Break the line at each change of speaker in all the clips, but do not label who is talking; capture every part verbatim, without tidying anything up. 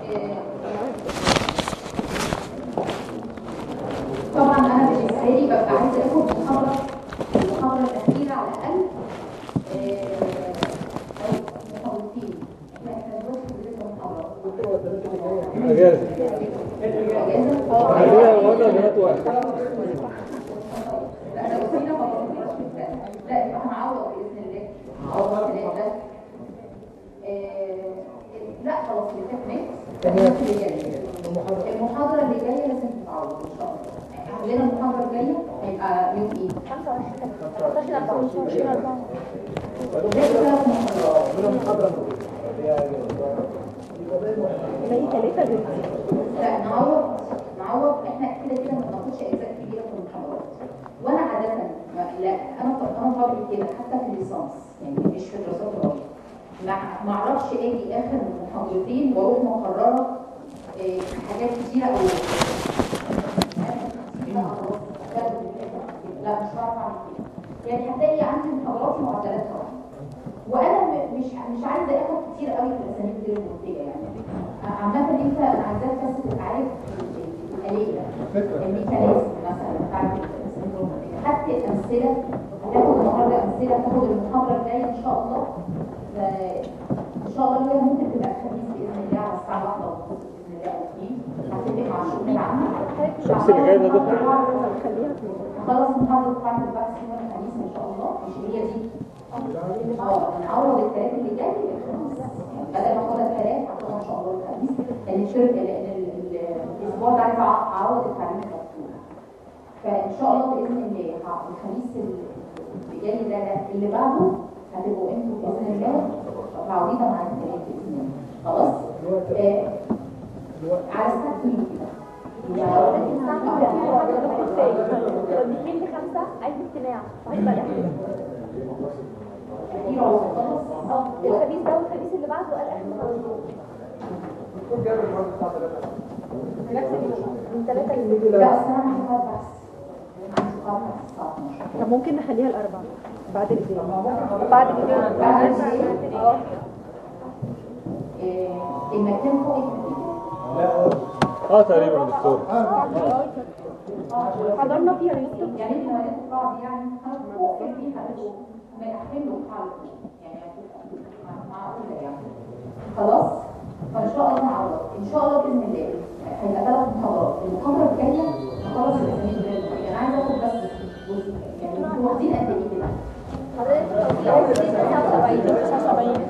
طبعا انا بالنسبه لي ببقى عايزه اخد محاضره المحاضره الاخيره على الاقل محاضرتين. احنا دلوقتي بنبدا محاضره اجازه اجازه اه ولا بنات واحد لا لو فينا لا يبقى هنعوض باذن الله هنعوض ثلاثه لا خلاص التكنيك المحاضره اللي جايه لازم تتعوض ان شاء الله. عندنا المحاضره الجايه هيبقى يوم ايه؟ خمسة وعشرين ستاشر أربعة لا نعوض نعوض احنا كده كده ما بناخدش اجزاء كبيره في المحاضرات. وانا عاده لا انا انا طبعي كده حتى في الليسانس يعني مش في دراسات العليا ما اعرفش اجي اخر محاضرتين واروح مقرره إيه حاجات كتيره قوي. لا مش هعرف اعمل كده يعني هتلاقي عندي محاضرات معدلاتها وانا مش مش عايزه اخد كتير قوي في الاسانيد غير المنتجه يعني عامه انت انا عايزاك بس تبقى عارف الاليه الميكانيزم مثلا بتاع الاسانيد المنتجه. خدت امثله هتاخد النهارده امثله هتاخد المحاضره الجايه ان شاء الله ان شاء الله اللي ممكن تبقى الخميس باذن الله على الساعه واحدة ونص باذن الله او اتنين هتفق مع الشؤون العامه.
الشمس اللي جايه ده دكتور
خلاص محاضره قاعده البحث يوم الخميس ان شاء الله مش هي دي اه نعوض الثلاث اللي جاي الخميس بدل ما اخدها الثلاث هاخدها ان شاء الله الخميس لان الشركه لان الاسبوع ده عايزه اعوض التعليم المفتوح فان شاء الله باذن الله الخميس اللي جاي ده اللي بعده هتبقوا انتوا باذن الله متعودين على الثلاث باذن الله. خلاص آه. على السبت كده
الاثنين لخمسة عايز اجتماع وهيبقى الاحتمال اه الخميس ده والخميس اللي بعده قال احنا
الدكتور جاب المحاضره الساعه ثلاثة
نفس من ثلاثة
ل لا اصل انا هشوفها بس
طب ممكن نخليها الاربعاء بعد الاذان بعد الاذان
بعد الاذان اه المكان فوق
لا اه تقريبا دكتور
حضرنا فيها يوسف
يعني انتوا هناخد بعض يعني فوق في حاجه ما يحملوا حاله يعني معقوله يعني خلاص. فان شاء الله نعوض ان شاء الله باذن الله هيبقى ثلاث محاضرات. المحاضره الجايه خلاص الاسانيد انا عايزه اخد بس جزء يعني انتوا واخدين قد ايه كده؟
حضرتك تسعة وسبعين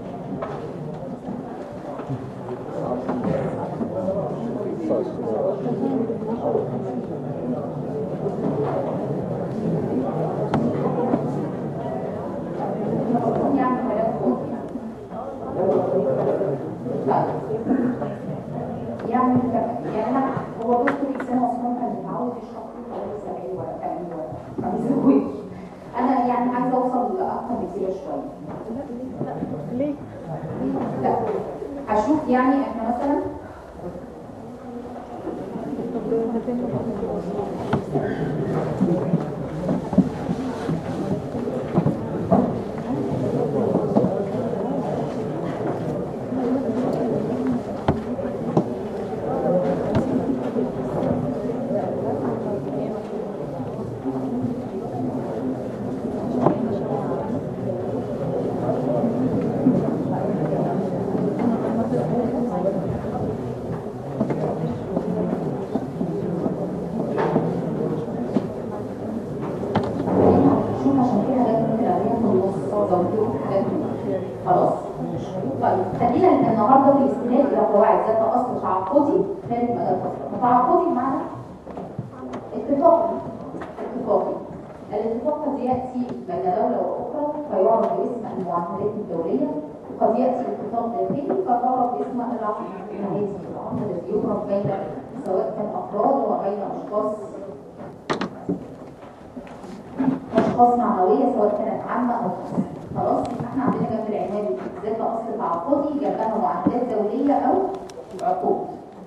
يعني يعني هو دكتور إنسان أصلا كان متعود يشرح في سبعين ولا ثمانين ولا خمسين. أنا يعني عايزة أوصل لأكتر من كده شوية.
ليه؟
لا هشوف يعني إحنا مثلا تعاقدي معنى اتفاقي اتفاقي الاتفاق قد يأتي بين دولة وأخرى فيعرف باسم المعاهدات الدولية وقد يأتي اتفاق داخلي فيعرف باسم العقد العادي العقد الذي يعرف بين سواء كان أفراد وبين أشخاص أشخاص معنوية سواء كانت عامة أو خاصة. خلاص احنا عندنا جنب العنوان ذات أصل تعاقدي جنبها معاهدات دولية أو عقود.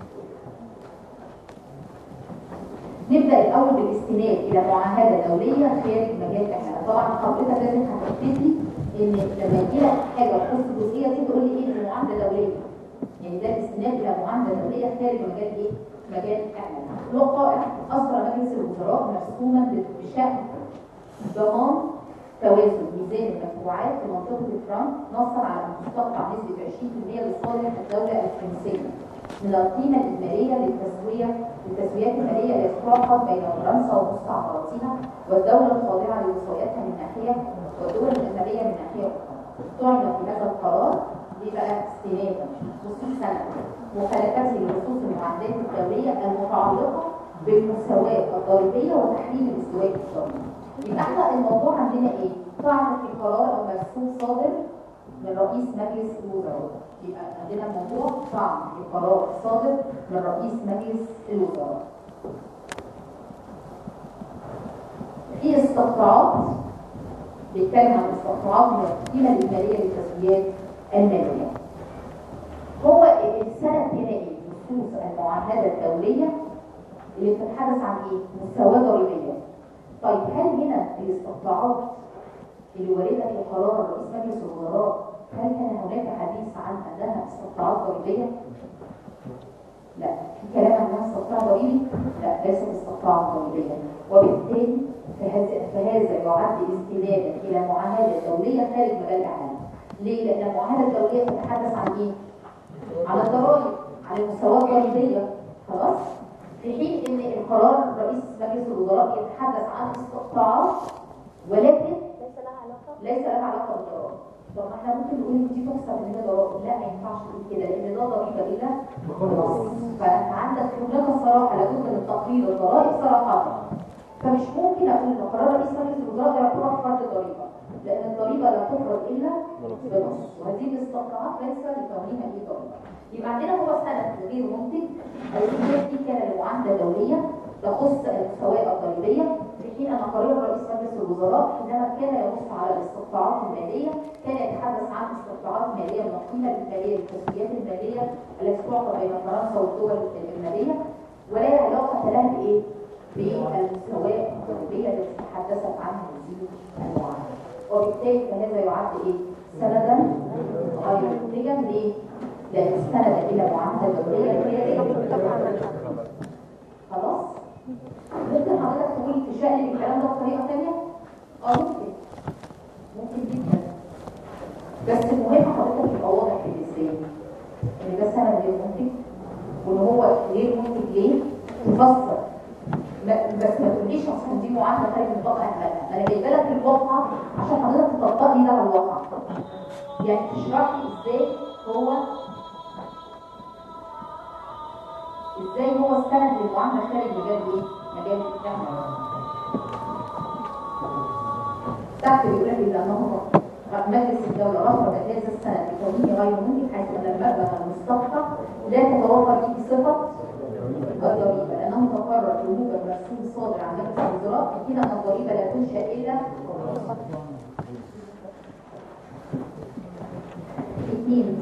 نبدأ الأول بالاستناد إلى معاهدة دولية خارج مجال إحنا. طبعا حضرتك لازم هتبتدي إن لما يجي لك حاجة تخص الجزئية دي تقول لي إيه المعاهدة دولية. يعني ده الاستناد الى معامله دوليه خارج مجال ايه؟ مجال اعلان. لقائح اصدر مجلس الوزراء مرسوما بشان ضمان توازن ميزان المدفوعات في منطقه الفرنك، نصا على ان تستقطع نسبه عشرين بالمئة لصالح الدوله الفرنسيه من القيمه الاجماليه للتسويه للتسويات الماليه التي تعقد بين فرنسا ومستعمراتها والدوله الخاضعه لوصايتها من ناحيه والدول الاجنبيه من ناحيه اخرى. طعن في هذا القرار دي بقى استنادا خصوص سنه مخالفته لنصوص المعاهدات الدوليه المتعلقه بالمساواه الضريبيه وتحريم الاستواء الضريبي. يبقى احنا الموضوع عندنا ايه؟ طعن في قرار او مرسوم صادر من رئيس مجلس الوزراء. يبقى عندنا الموضوع طعن في قرار صادر من رئيس مجلس الوزراء. في استقطاعات بيتكلم عن استقطاعات من القيمه الاجماليه للتسويات الماليه. هو السند هنا ايه؟ نصوص المعاهده الدوليه اللي بتتحدث عن ايه؟ مساواه ضريبيه. طيب هل هنا الاستقطاعات اللي وارده في قرار رئيس مجلس الوزراء هل كان هناك حديث عن انها استقطاعات ضريبيه؟ لا، في كلام عنها استقطاع ضريبي؟ لا، ليست استقطاعات ضريبيه، وبالتالي فهذا يعد استنادا الى معاهده دوليه خارج مجال الاعلام. ليه؟ لان المعاهده الدوليه تتحدث عن ايه؟ عن الضرائب، عن المساواه الضريبيه، خلاص؟ في حين ان القرار رئيس مجلس الوزراء يتحدث عن استقطاعات ولكن
ليس لها علاقه
ليس لها علاقه بالضرائب. طب ما احنا ممكن نقول ان دي تحسب ان ده ضرائب، لا ما ينفعش تقول كده لان ده ضريبه الا بنص. فانت عندك هناك صراحه لابد من تقرير الضرائب صراحه. فمش ممكن اقول ان قرار رئيس مجلس الوزراء ده يعتبر فرض ضريبه، لان الضريبه لا تفرض الا بنص، وهذه الاستقطاعات ليس لكونها اي ضريبه. يبقى عندنا هو سند غير منتج. الاستناد دي كان لمعاهده دوليه تخص المساواه الضريبيه، في حين ان قرار رئيس مجلس الوزراء حينما كان ينص على الاستقطاعات الماليه كان يتحدث عن استقطاعات ماليه من القيمه الاجماليه للتسويات الماليه التي تعقد بين فرنسا والدول الاجنبيه، ولا علاقه لها بايه؟ بالمساواه الضريبيه التي تحدثت عنها هذه المعاهده. وبالتالي فهذا يعد ايه؟ سندا غير منتجا. ليه؟ لان استند الى معاهده دوليه هي ايه؟ خلاص؟ ممكن حضرتك تقول تشقلب الكلام ده بطريقه ثانيه؟ اه ممكن. ممكن جدا. بس المهم حضرتك يبقى واضح بالنسبه لي ان ده سند غير منتج، وان هو غير منتج ليه؟ تفسر. بس ما تقوليش اصلا دي معاهده خارج نطاق اهلها، انا جايبه لك الواقع عشان حضرتك تطبق لي ده على الواقع. يعني تشرح لي ازاي هو ازاي هو السند للمعامله خارج مجال ايه؟ مجال الاعلام. تحت بيقول لك اذا انه مجلس الدوله رفض هذا السند بكونه غير منتج حيث ان المبلغ المستقطع لا تتوفر فيه صفه الضريبه، لانه تقرر بوجود مرسوم صادر عن مجلس الوزراء في حين ان الضريبه لا تنشا الا اثنين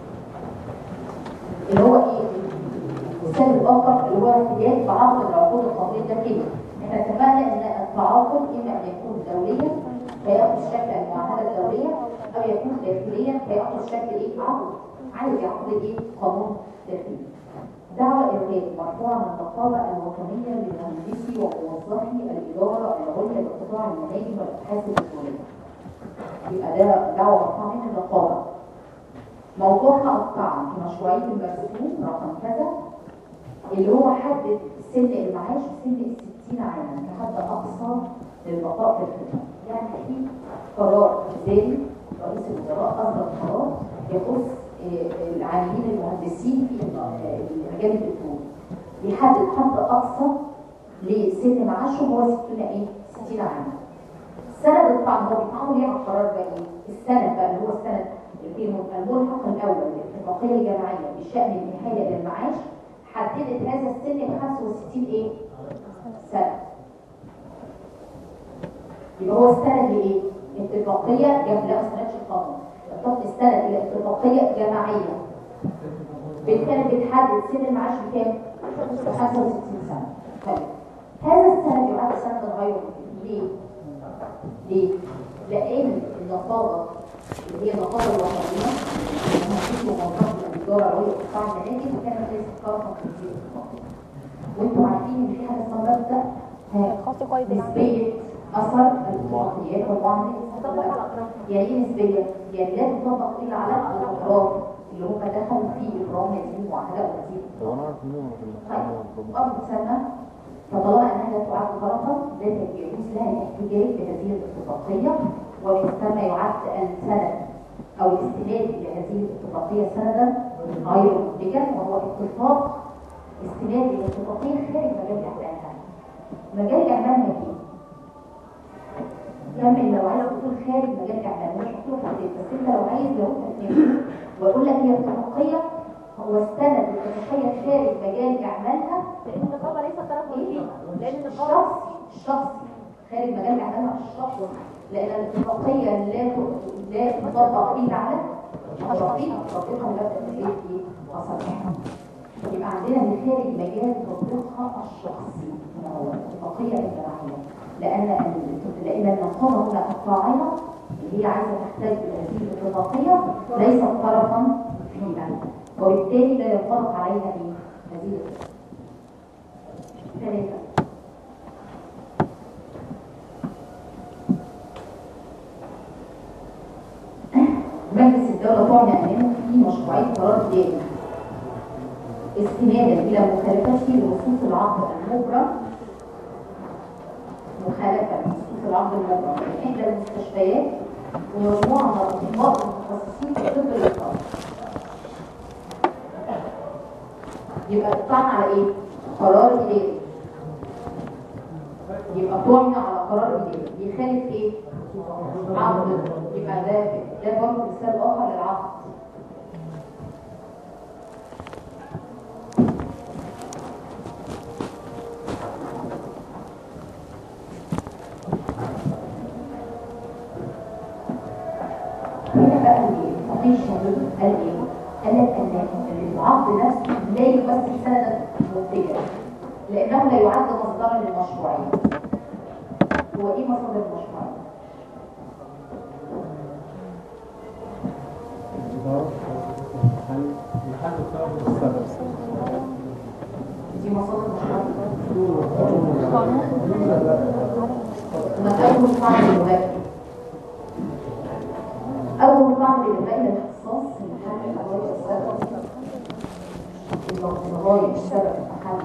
اللي هو ايه؟ السبب الاخر اللي هو ارتداد تعاقد العقود القانونيه الداخليه. احنا اتفقنا ان التعاقد اما ان يكون دوليا فياخذ شكل المعاهده الدوليه او يكون داخليا فياخذ شكل ايه؟ عقد عادي، عقد ايه؟ قانون داخلي. دعوى ارهاب مرفوعه من النقابه الوطنيه لمهندسي وموظفي الاداره العليا لقطاع المناجم والابحاث البتروليه. يبقى ده دعوه مرفوعه من النقابه. موضوعها الطعن في مشروعيه المرسوم رقم كذا اللي هو حدد سن المعاش سن الستين عاما كحد اقصى للبقاء في الخدمه. يعني في قرار وزاري رئيس الوزراء اصدر قرار يخص العاملين المهندسين في مجال البترول، بيحدد حد اقصى لسن معاشهم هو ستين ايه؟ ستين عاما. سند الطعن هو بيطعنوا ليه على القرار ده ايه؟ السند بقى اللي هو السند الملحق الاول للاتفاقيه الجماعيه بشان النهايه للمعاش حددت هذا السن ب خمسة وستين ايه؟ سنه. يبقى هو استند لايه؟ اتفاقيه جماعيه، لا ما استندش القانون، استند الى اتفاقيه جماعيه بالتالي بتحدد سن المعاش بكام؟ ب خمسة وستين سنه. طيب هذا السند يعد سندا غير منتج. ليه؟ ليه؟ لان النقابه اللي هي النقابه الوطنيه المهندسين وموظفي الاداره العليا لقطاع المناهج وكانت ليست طرفا في هذه الاتفاقيه. وانتم عارفين ان في حاجه اسمها مبدا
خاص قيد
نسبيه اثر الاتفاقيات والمعاملات. يعني ايه نسبيه؟ يعني لا تطبق الا على الاطراف اللي هم دخلوا في اجرام هذه المعاهده وهذه الاتفاقيه. طيب تسمى فطالما انها لا تعد طرفا لا يجوز لها الاحتجاج بهذه الاتفاقيه، ومن ثم يعد السند او الاستناد لهذه الاتفاقيه سندا غير منتجا، وهو اتفاق استناد الاتفاقيه خارج مجال اعمالها. مجال اعمالها ايه؟ كمل لو عايز تقول خارج مجال اعمالها مش مكتوب في الكتاب، بس انت لو عايز لو انت واقول لك هي اتفاقيه هو استند الاتفاقيه خارج مجال اعمالها،
لان النقابه ليست طرف
ايه؟
لان النقابه
الشخصي الشخصي خارج مجال اعمالها الشخصي، لان الاتفاقيه لا لا تطبق الا على الرقيق تطبيقها لا تطبيق ايه؟ اصلا يبقى عندنا من خارج مجال تطبيقها الشخصي هو الاتفاقيه الجماعيه، لان لان النقابه هنا الطاعنه اللي هي عايزه تحتاج بهذه الاتفاقيه ليست طرفا فيها، وبالتالي لا ينطبق عليها ايه؟ هذه الاتفاقيه. ثلاثه مجلس الدولة طعن أمامه في مشروعية قرار إداري استنادا إلى مخالفته لنصوص العقد المبرم مخالفة لنصوص العقد المبرم من إحدى المستشفيات ومجموعة من الأطباء المتخصصين في طب الإطفال. يبقى الطعن على إيه؟ قرار إداري. يبقى طعن على قرار إداري بيخالف إيه؟ عقد. يبقى ده ده برضه مثال اخر للعقد. هنا بقى ايه؟ مفيش قال ايه؟ قال لك ان العقد نفسه لا يمثل سندا منتجا لانه لا يعد مصدرا للمشروعيه. هو ايه مصدر المشروعيه؟ دي مصادر مشروعية. أول طعن للوفاء أول طعن للوفاء الاختصاص المحل الغاية السبب الغاية السبب المحل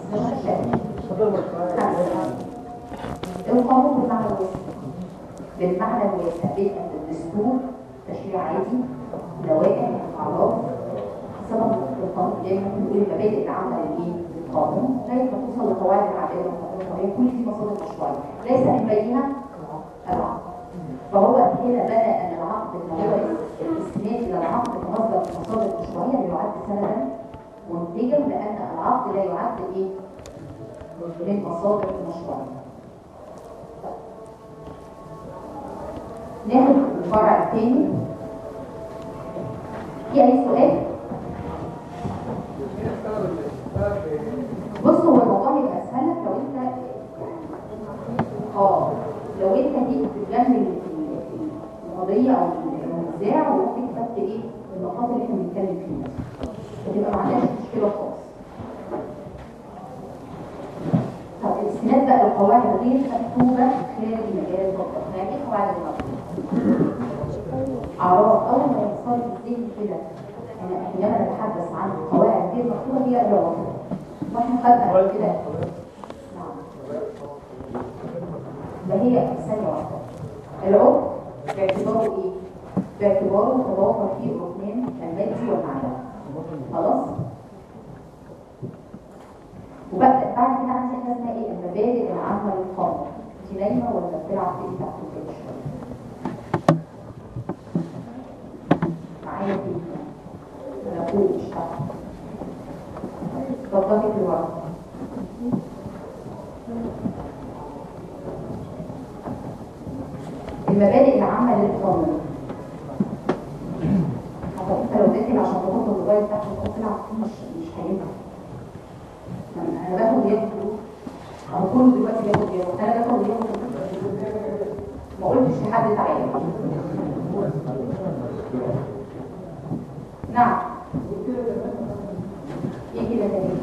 القانون بالمعنى الواسع بالمعنى الواسع بيبقى الدستور تشريع عادي لوائح اعراف سبب القانون دايما بنقول المبادئ العامه للايه؟ للقانون لغايه ما توصل لقواعد العداله والقانون كل دي مصادر مشروعيه ليس من بينها العقد. فهو هنا بدا ان العقد ان هو الاستناد الى العقد كمصدر من مصادر المشروعيه يعد سندا منتجا لان العقد لا يعد ايه؟ من مصادر المشروعيه. ناخد الفرع الثاني. في اي سؤال؟ بص هو الموضوع هيبقى اسهل لك لو انت اه لو انت جيت بتجمل القضيه او النزاع وممكن كتبت ايه النقاط اللي احنا بنتكلم فيها هتبقى ما عندناش مشكله خالص. طب الاستناد بقى القواعد غير مكتوبه خلال مجال التطبيق. يعني ايه قواعد التطبيق؟ اعراف اول ما يحصل في الذهن كده انا حينما نتحدث عن قواعد غير مكتوبه هي العراف واحنا خدنا قبل كده. نعم ما هي ثانيه واحده. العرف باعتباره ايه؟ باعتباره تضافر فيه الركنين المادي والمعنوي. خلاص؟ وبعد بعد كده عندي حاجه اسمها ايه؟ المبادئ العامه للقانون. انت نايمه ولا بتلعب في ايه تحت البيت شويه؟ معايا فيه انا فوق مش تحت. اتفضلي في الورق. المبادئ العامه للقانون. حتى انت لو داخل عشان تحط الموبايل تحت وتحط تلعب فيه مش مش هينفع. انا باخد ياخد فلوس او كله دلوقتي بياخد ياخد انا باخد ياخد ما قلتش لحد تعالى. نعم ايه كده تاني؟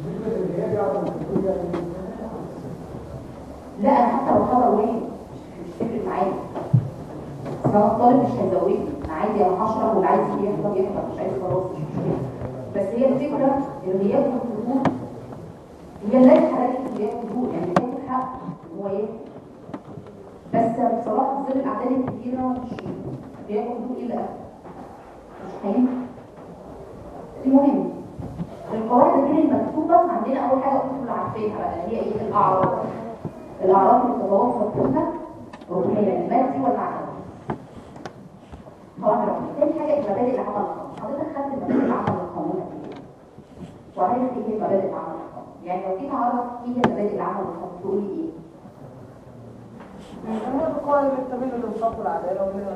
لا انا حتى لو خبر واحد مش تفرق معايا. انا الطالب مش هيزودني، انا عادي انا هشرح واللي عايز يحضر يحضر، مش عايز خلاص مش مشكله. بس هي الفكره الغياب والحضور هي لازم حضرتك الغياب والحضور، يعني بياخد حق ان هو ياخد. بس بصراحه في ظل الاعداد الكبيره مش بياخد حضور ايه بقى؟ مش هينفع. المهم القواعد غير المكتوبه عندنا اول حاجه كلنا عارفينها بقى هي ايه؟ الاعراض. الاعراض اللي تتوفر فيها روحيه المادي والمعنوي. قواعد رقميه. تاني حاجه مبادئ العمل القانوني. حضرتك خدت مبادئ العمل القانوني قد ايه؟ وعرفت ايه هي مبادئ العمل القانوني؟ يعني لو جيت اعرف ايه هي مبادئ العمل القانوني تقول لي ايه؟
هي القواعد اللي تميل للانصاف والعداله وهي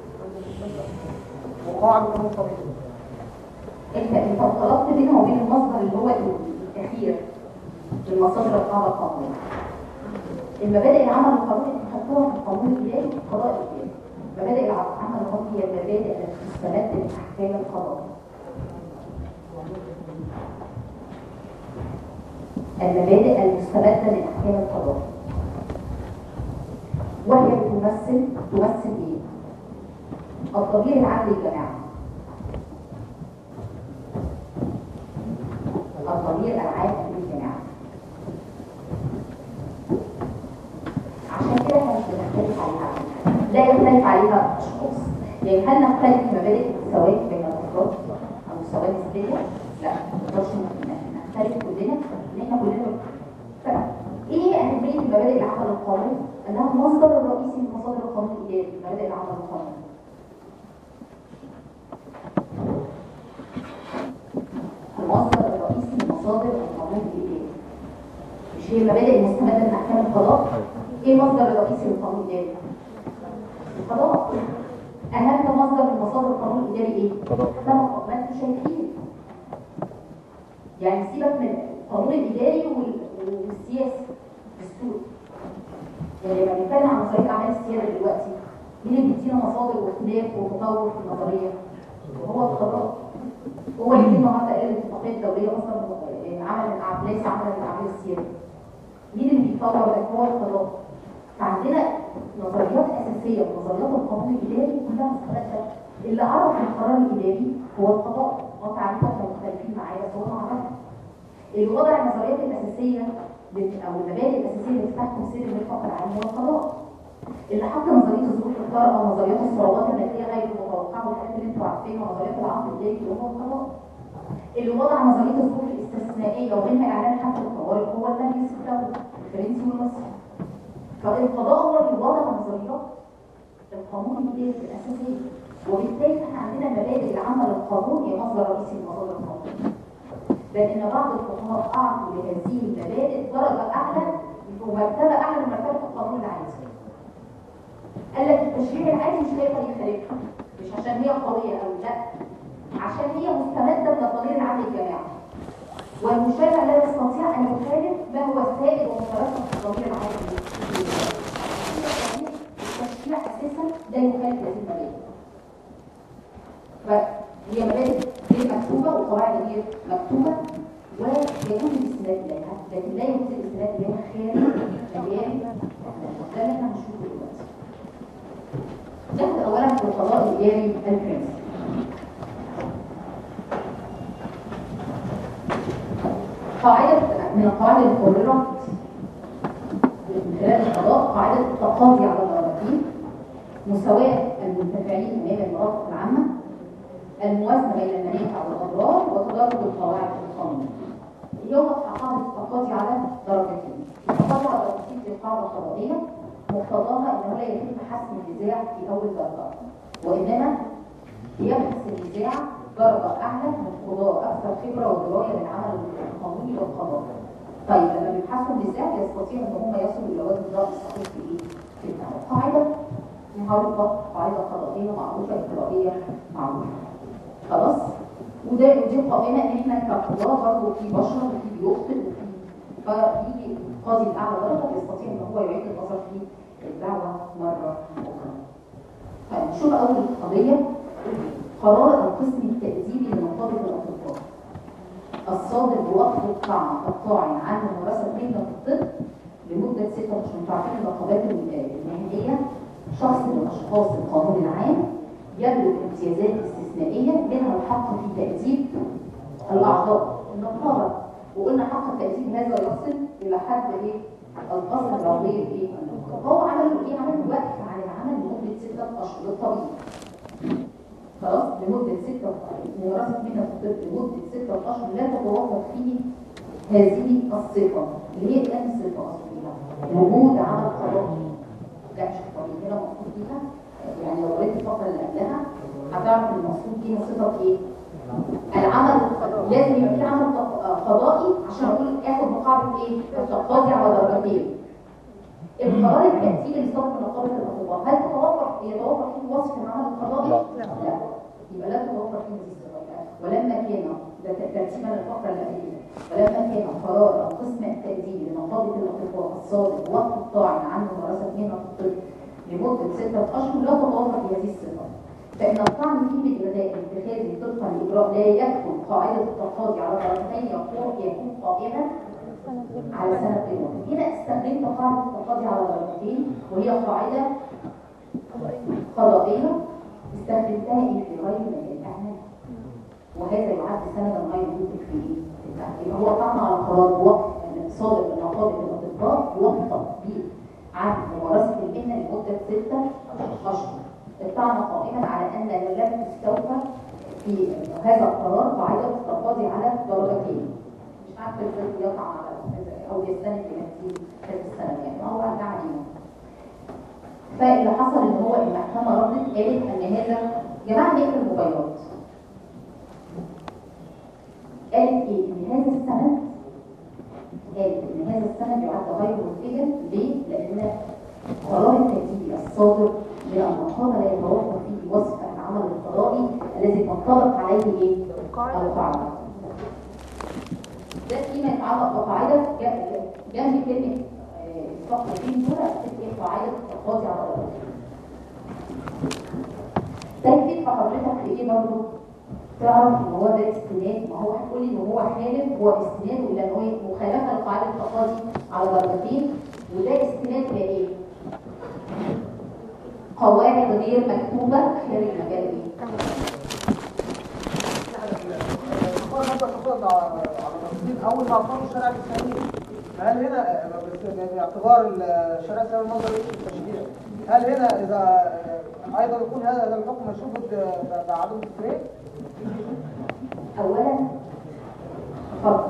وقواعد القانون الطبيعي.
انت انت طلبت بينها وبين المصدر اللي هو الاخير المصادر القاعده القانونيه. المبادئ العمل القانوني اللي خدتوها في القانون الاداري والقضاء الاداري. مبادئ العمل القانوني هي المبادئ التي تستمد من احكام القضاء. المبادئ المستمده من احكام القضاء. وهي بتمثل تمثل ايه؟ الضمير العام للجماعه. الضمير العام للجماعه. عشان كده احنا مش بنختلف عليها، لا يختلف عليها اشخاص. يعني هل نختلف في مبادئ السواد بين الافراد او السواد النسبيه؟ لا، ما نقدرش نختلف كلنا ان احنا كلنا فرق. ايه اهميه مبادئ العمل القانوني؟ انها المصدر الرئيسي من مصادر القانون الاداري. مبادئ العمل القانوني المصدر الرئيسي من مصادر القانون الاداري. مش هي المبادئ المستمده من احكام القضاء؟ ايه المصدر الرئيسي للقانون الاداري؟ القضاء. اهم مصدر من مصادر القانون الاداري ايه؟
القضاء.
ما انتم شايفين. يعني سيبك من القانون الاداري والسياسي الدستور. يعني لما بنتكلم عن نظريه اعمال السياده دلوقتي مين اللي بيدينا مصادر واختلاف وتطور في النظريه؟ هو القضاء. هو اللي في النهارده قال الاتفاقيه الدوليه اصلا عمل ليس عملا لاعمال السياده. مين اللي بيطور ده؟ هو القضاء. فعندنا نظريات اساسيه من نظريات القانون الاداري كلها مستمده. اللي عرف القرار الاداري هو القضاء. اه تعريفات مختلفين معايا بس هو عرفها. اللي وضع النظريات الاساسيه او المبادئ الاساسيه اللي بتحكم سير المرفق العام هو القضاء. اللي حط نظريه الظروف الطارئه او نظريات الصعوبات الماديه غير المتوقعه والحاجات اللي انتوا عارفينها ونظريات العقد الاداري هو القضاء. اللي وضع نظريه الظروف الاستثنائيه ومنها اعلان حالة الطوارئ هو المجلس الدولي الفرنسي والمصري. فالقضاء هو اللي وضع نظريات القانون الاداري الاساسيه. وبالتالي احنا عندنا مبادئ العمل القانوني هي مصدر رئيسي من مصادر القانون. بل ان بعض الفقهاء اعطوا لهذه المبادئ درجه اعلى ومرتبه اعلى من مرتبه القانون العادي. قال لك التشريع العادي مش هيقدر يخالفها، مش عشان هي قويه او لا، عشان هي مستمده من الضمير العام للجماعه. والمشرع لا يستطيع ان يخالف ما هو السائد ومترسم في الضمير العام للجماعه. التشريع اساسا لا يخالف هذه المبادئ. فهي مبادئ غير مكتوبه وقواعد غير مكتوبه ويجوز الاستناد اليها، لكن لا يجوز الاستناد اليها خارج مجال ده اللي احنا هنشوفه دلوقتي. ناخد اولا في القضاء الاداري الفرنسي. قاعده من القواعد اللي قررت من خلال القضاء قاعده التقاضي على الدرجتين، مساواه المنتفعين امام المرافق العامه، الموازنه بين المنافع والاضرار، وتدرج القواعد القانونيه. اليوم قاعده التقاضي على درجتين. التقاضي على درجتين في قاعده قضائيه مقتضاها انه لا يتم حسم النزاع في اول درجه، وانما يبحث النزاع درجه اعلى من قضاء اكثر خبره ودرايه بالعمل القانوني والقضاء. طيب لما بيبحثوا النزاع يستطيعوا ان هم يصلوا الى وجه الضابط الصحيح في ايه؟ في الدعوه. قاعده معروفه، قاعده قضائيه معروفه، اجرائيه معروفه. خلاص؟ وده ودي قائمه ان احنا كقضاه برضه في بشر وفي بيخطئ وفي فيجي القاضي الاعلى درجه يستطيع ان هو يعيد النظر في الدعوه مره اخرى. طيب نشوف اول قضيه قرار القسم التاديبي لمنطقه الصادر بوقت الطعن الطاعن عن ممارسه مهنه الطب لمده ستة اشهر. انتوا عارفين النقابات المهنيه شخص من الاشخاص القانون العام يملك امتيازات استثنائيه منها الحق في تاديب الاعضاء النقابه، وقلنا حق التاديب هذا يصل الى حد ايه؟ القصر العضوي في النقابه. هو عمل ايه؟ عمل وقف عن العمل لمده ستة اشهر للطبيب. خلاص لمده ستة ممارسه مهنه الطب لمده ستة اشهر لا تتوقف فيه هذه الصفه اللي هي كانت الصفه اصليه وجود عمل قضائي. لا مش الطبيب هنا مقصود بيها، يعني لو قريت الفقره اللي قبلها هتعرف ان المقصود بيها صفه ايه؟ العمل لازم يبقى في عمل قضائي عشان اقول اخد مقابل ايه؟ التقاضي على درجتين. القرار التأثيري اللي صدر من نقابه الاطباء هل تتوفر يتوفر فيه وصف العمل القضائي؟ لا. لا. يبقى لا تتوفر فيه هذه الصفات. ولما كان ده ترتيبا للفقره الاخيره، ولما كان قرار القسم التأديبي لنقابه الاطباء الصادر وقت الطاعن عن ممارسه مهنه الطب لمده ستة اشهر لا تتوفر في هذه الصفات. فإن الطعن فيه بإلغاء اتخاذ طبقا لإجراء لا يكون قاعدة التقاضي على درجتين يكون قائما على سنة الوقت. هنا استخدمت قاعدة التقاضي على درجتين وهي قاعدة قضائية استخدمتها في غير مجال الأعمال، وهذا يعد سندا غير مدرك في التحقيق. هو طعن على قرار وقف صادر من نقابة الأطباء بوقت تطبيق عن ممارسة المهنة لمدة ستة أشهر. الطعن قائما على ان لم تستوفى في هذا القرار قاعده التقاضي على درجتين. مش عارفه ازاي يقع على او يستند لنفسه هذا السنه، يعني ما هو ارجع علينا. فاللي حصل ان هو المحكمه ردت قالت ان هذا جماعه نقل الموبايلات. قالت ايه؟ ان هذا السند قالت ان هذا السند يعد غير مفيدا. ليه؟ لان قرار التأديبي الصادر من النقابه لا يتوفر فيه وصف العمل القضائي الذي تنطبق عليه ايه؟ القاعده. ده فيما يتعلق بقاعده جنب كلمه الفقرتين دول اكتب قاعده التقاضي على القضاء. ده يفيد حضرتك في ايه برضه؟ تعرف ان هو ده استناد، ما هو هتقولي ان هو خالف، هو استناده الى ان هو مخالفه لقاعده التقاضي على درجتين، وده استناد الى ايه؟ قواعد غير مكتوبه خارج مجال ايه؟
اول ما اقام الشرع الاسلامي، هل هنا باعتبار الشرع الاسلامي النظري في التشريع، هل هنا اذا ايضا يكون هذا الحكم مشروط بعدم التفريق؟
اولا فرض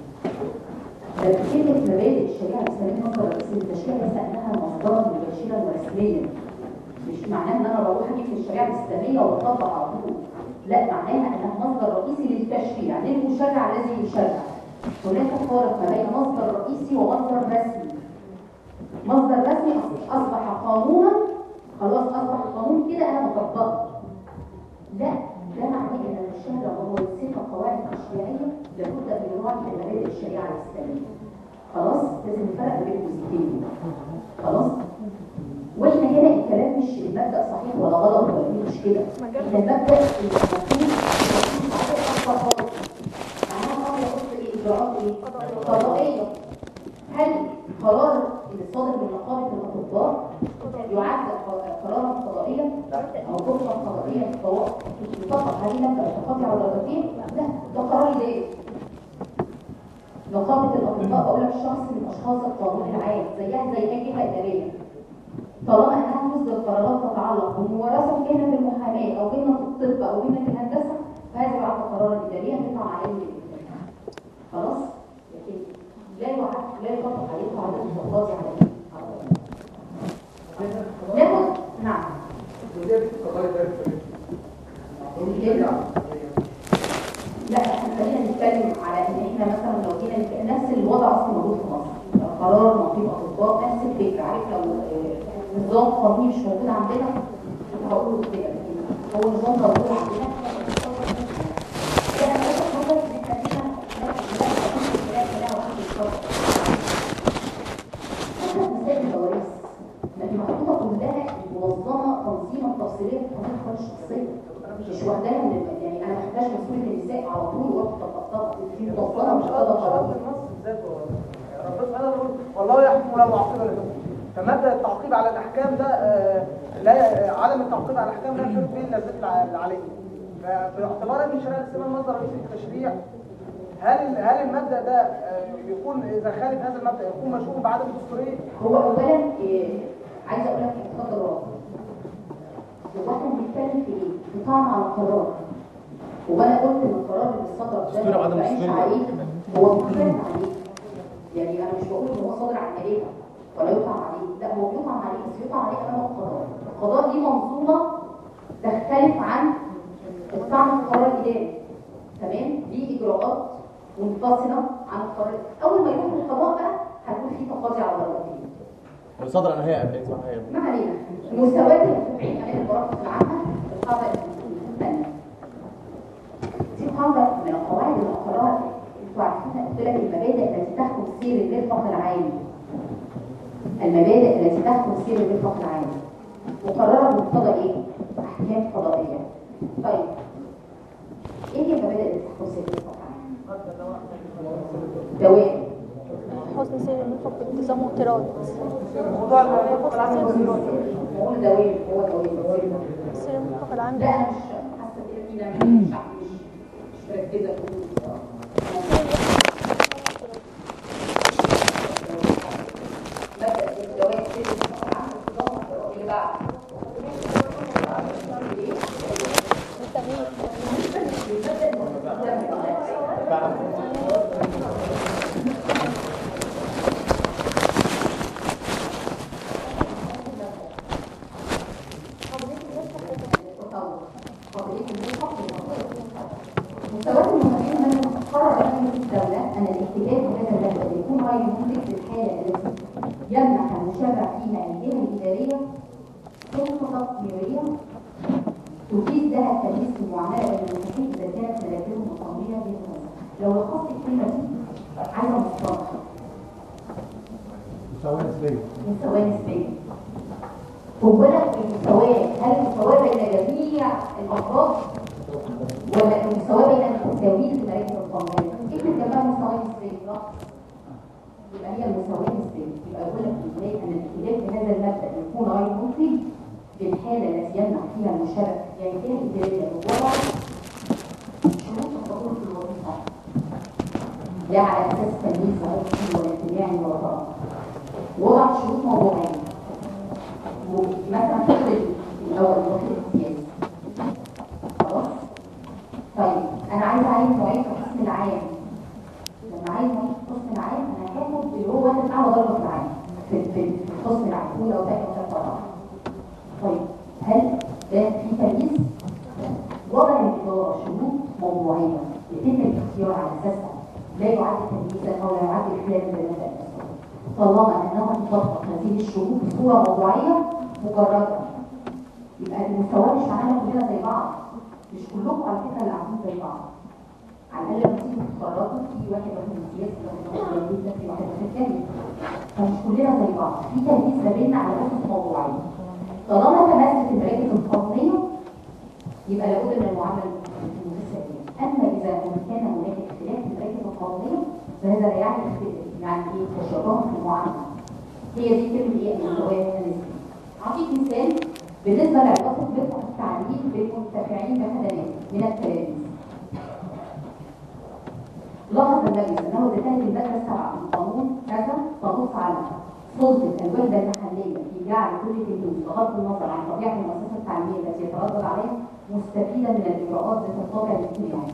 كلمه مبادئ الشريعه الاسلاميه مصدر رئيسي للتشريع ليس انها مصدرا مباشرا ورسميا. مش معناه ان انا بروح اجيب في الشريعه الاسلاميه واطبق على طول، لا، معناها انها مصدر رئيسي للتشريع، للمشرع الذي يشرع. هناك فرق ما بين مصدر رئيسي ومصدر رسمي. مصدر رسمي اصبح قانونا، خلاص اصبح قانون كده انا بطبقه. لا، ده معناه ان الشهر وهو يصيغ قواعد تشريعيه لابد من يراعي مبادئ الشريعه الاسلاميه. خلاص لازم نفرق بين الجزئين. خلاص، واحنا هنا الكلام مش المبدا صحيح ولا غلط ولا ايه، مش كده. احنا المبدا المفروض خالص معناها هو يحط ايه؟ اجراءات ايه؟ قضائيه. هل قرار اللي صادر من نقابه الاطباء يعد قرارا قضائيا او حكما قضائيا فقط هذه مبدا التقاضي على درجتين؟ لا، ده قرار اداري. نقابه الاطباء بقول لك شخص من اشخاص القانون العام زيها زي اي جهه اداريه، طالما انها تصدر قرارات تتعلق بممارسه مهنه المحاماه او مهنه الطب او مهنه الهندسه فهذا يعد قرارا اداريا تقع عليه الاتفاق. خلاص؟ لكن لا يعد لا يطبق عليه قاعده التقاضي على ايه؟ ناخد نعم. لا، احنا خلينا نتكلم على ان احنا مثلا لو جينا نفس الوضع اصلا موجود في مصر، قرار نقيب اطباء نفس الفكره. عارف لو نظام قانوني مش موجود عندنا كنت هقوله كده، هو نظام موجود عندنا لا انا بس حضرتك بتخلينا مسائل الكوارث لكن محطوطه كلها منظمه تنظيما تفصيليا في قانون الحقوق الشخصيه، مش وحدها من يعني انا ما بحبهاش مسؤوليه النساء على طول وقت مفصله في
مش
مفصله مش
قصد مش قصد النص ذاته. ربنا سبحانه يقول والله يحكم لا معقب لحكمه. فمبدا التعقيب على الاحكام ده آه، لا عدم التعقيب على الاحكام لا يشرك به الا الذات العليه. فباعتبار ان شريعه الاسلام مصدر رئيسي للتشريع، هل هل المبدا ده آه، يكون اذا خالف هذا المبدا يكون مشروع بعدم الدستوريه؟
هو اولا إيه عايزه اقول لك اتفضل ورا. هو احنا بنتكلم في ايه؟ في طعن على القرار. وانا قلت ان القرار اللي صدر ده ما بعيش عليه هو مختلف عليه. يعني انا مش بقول ان هو صادر عن مليكه ولا يطعن عليه، لا هو بيطعن عليه بس يطعن عليه امام القضاء. القضاء دي منظومه تختلف عن الطعن في القرار الاداري. تمام؟ دي اجراءات منفصله عن القرار. اول ما يروح للقضاء بقى هيكون في تقاضي على درجتين.
صدر عن هيئه قبل اسمها هيئه.
ما علينا. مساواه المتابعين امام المرافق العامه القاعده الثانيه. دي قاعده من القواعد اللي اقرها انتوا عارفين قلت لك المبادئ التي تحكم سير المرفق العام. المبادئ التي تحكم سير المرفق العام مقرره بمقتضى ايه؟ احكام قضائيه. طيب ايه هي المبادئ التي تحكم سير المرفق العام؟ دوام
حسن سير المرفق بانتظام واضطراد.
موضوع المرفق العام
بقول دوام هو دوام
سير المرفق العام
لا انا مش حاسه كده فينا مش مش مركزه في الصراحه. يمنح المشرع فيها الجهه الاداريه سلطه تطويريه تفيد لها التمييز في المعامله بين المساكين اذا كانت ملاكهم مقاميه بها. لو لخصت الكلمه دي عايزه مصطلح
مساواه نسبيه.
مساواه نسبيه. خد بالك المساواه، هل المساواه بين جميع الافراد ولا المساواه بين المتساويين في مراكز القانونيه؟ كلمه كمان مساواه نسبيه لا يبقى هي المساواه النسبيه. يبقى يقول لك ازاي ان الاختلاف في هذا المبدا يكون غير منتج في الحاله التي يمنح فيها المشرع يعني فيها الاداريه بوضع شروط الحضور في الوظيفه لا على اساس تمييز عرفي ولا اجتماعي ولا طرف. وضع شروط موضوعيه مثلا فكره الاول الوكيل السياسي. خلاص؟ طيب انا عايز اعين معين في القسم العام. لما عايز معين في القسم العام انا هاخد اللي هو واخد اعلى درجه في العام في في القسم العام اولى وثانيه وثالثه ورابعه. طيب هل ده في تمييز؟ وضع الاداره شروط موضوعيه يتم الاختيار على اساسها لا يعد تمييزا او لا يعد اختيارا للمبدا الاساسي طالما انها تطبق هذه الشروط بصوره موضوعيه مجرده. يبقى المستوى مش معناها كلنا زي بعض، مش كلكم على فكره اللي قاعدين زي بعض. على الاقل لما تيجوا تتخرجوا في واحد واخد امتياز في واحد واخد جدا في واحد واخد كامل، فمش كلنا زي بعض، في تمييز ما بيننا على اساس موضوعيه. طالما تمثلت المراكز القانونيه يبقى لابد من المعامله المتساويه. اما اذا كان هناك اختلاف في المراكز القانونيه فهذا لا يعني يعني ايه تشابه في المعامله. هي دي كلمه ايه؟ المساواه النسبيه. اعطيك مثال بالنسبه لعلاقه مرفق التعليم بالمنتفعين بخدمات من التلاميذ. لاحظ المجلس انه بتهدي الماده السابعه من قانون كذا تنص على سلطه الوحده المحليه في جعل كل تلميذ بغض النظر عن طبيعه المؤسسه التعليميه التي يتردد عليها مستفيدا من الاجراءات ذات الطابع الاجتماعي.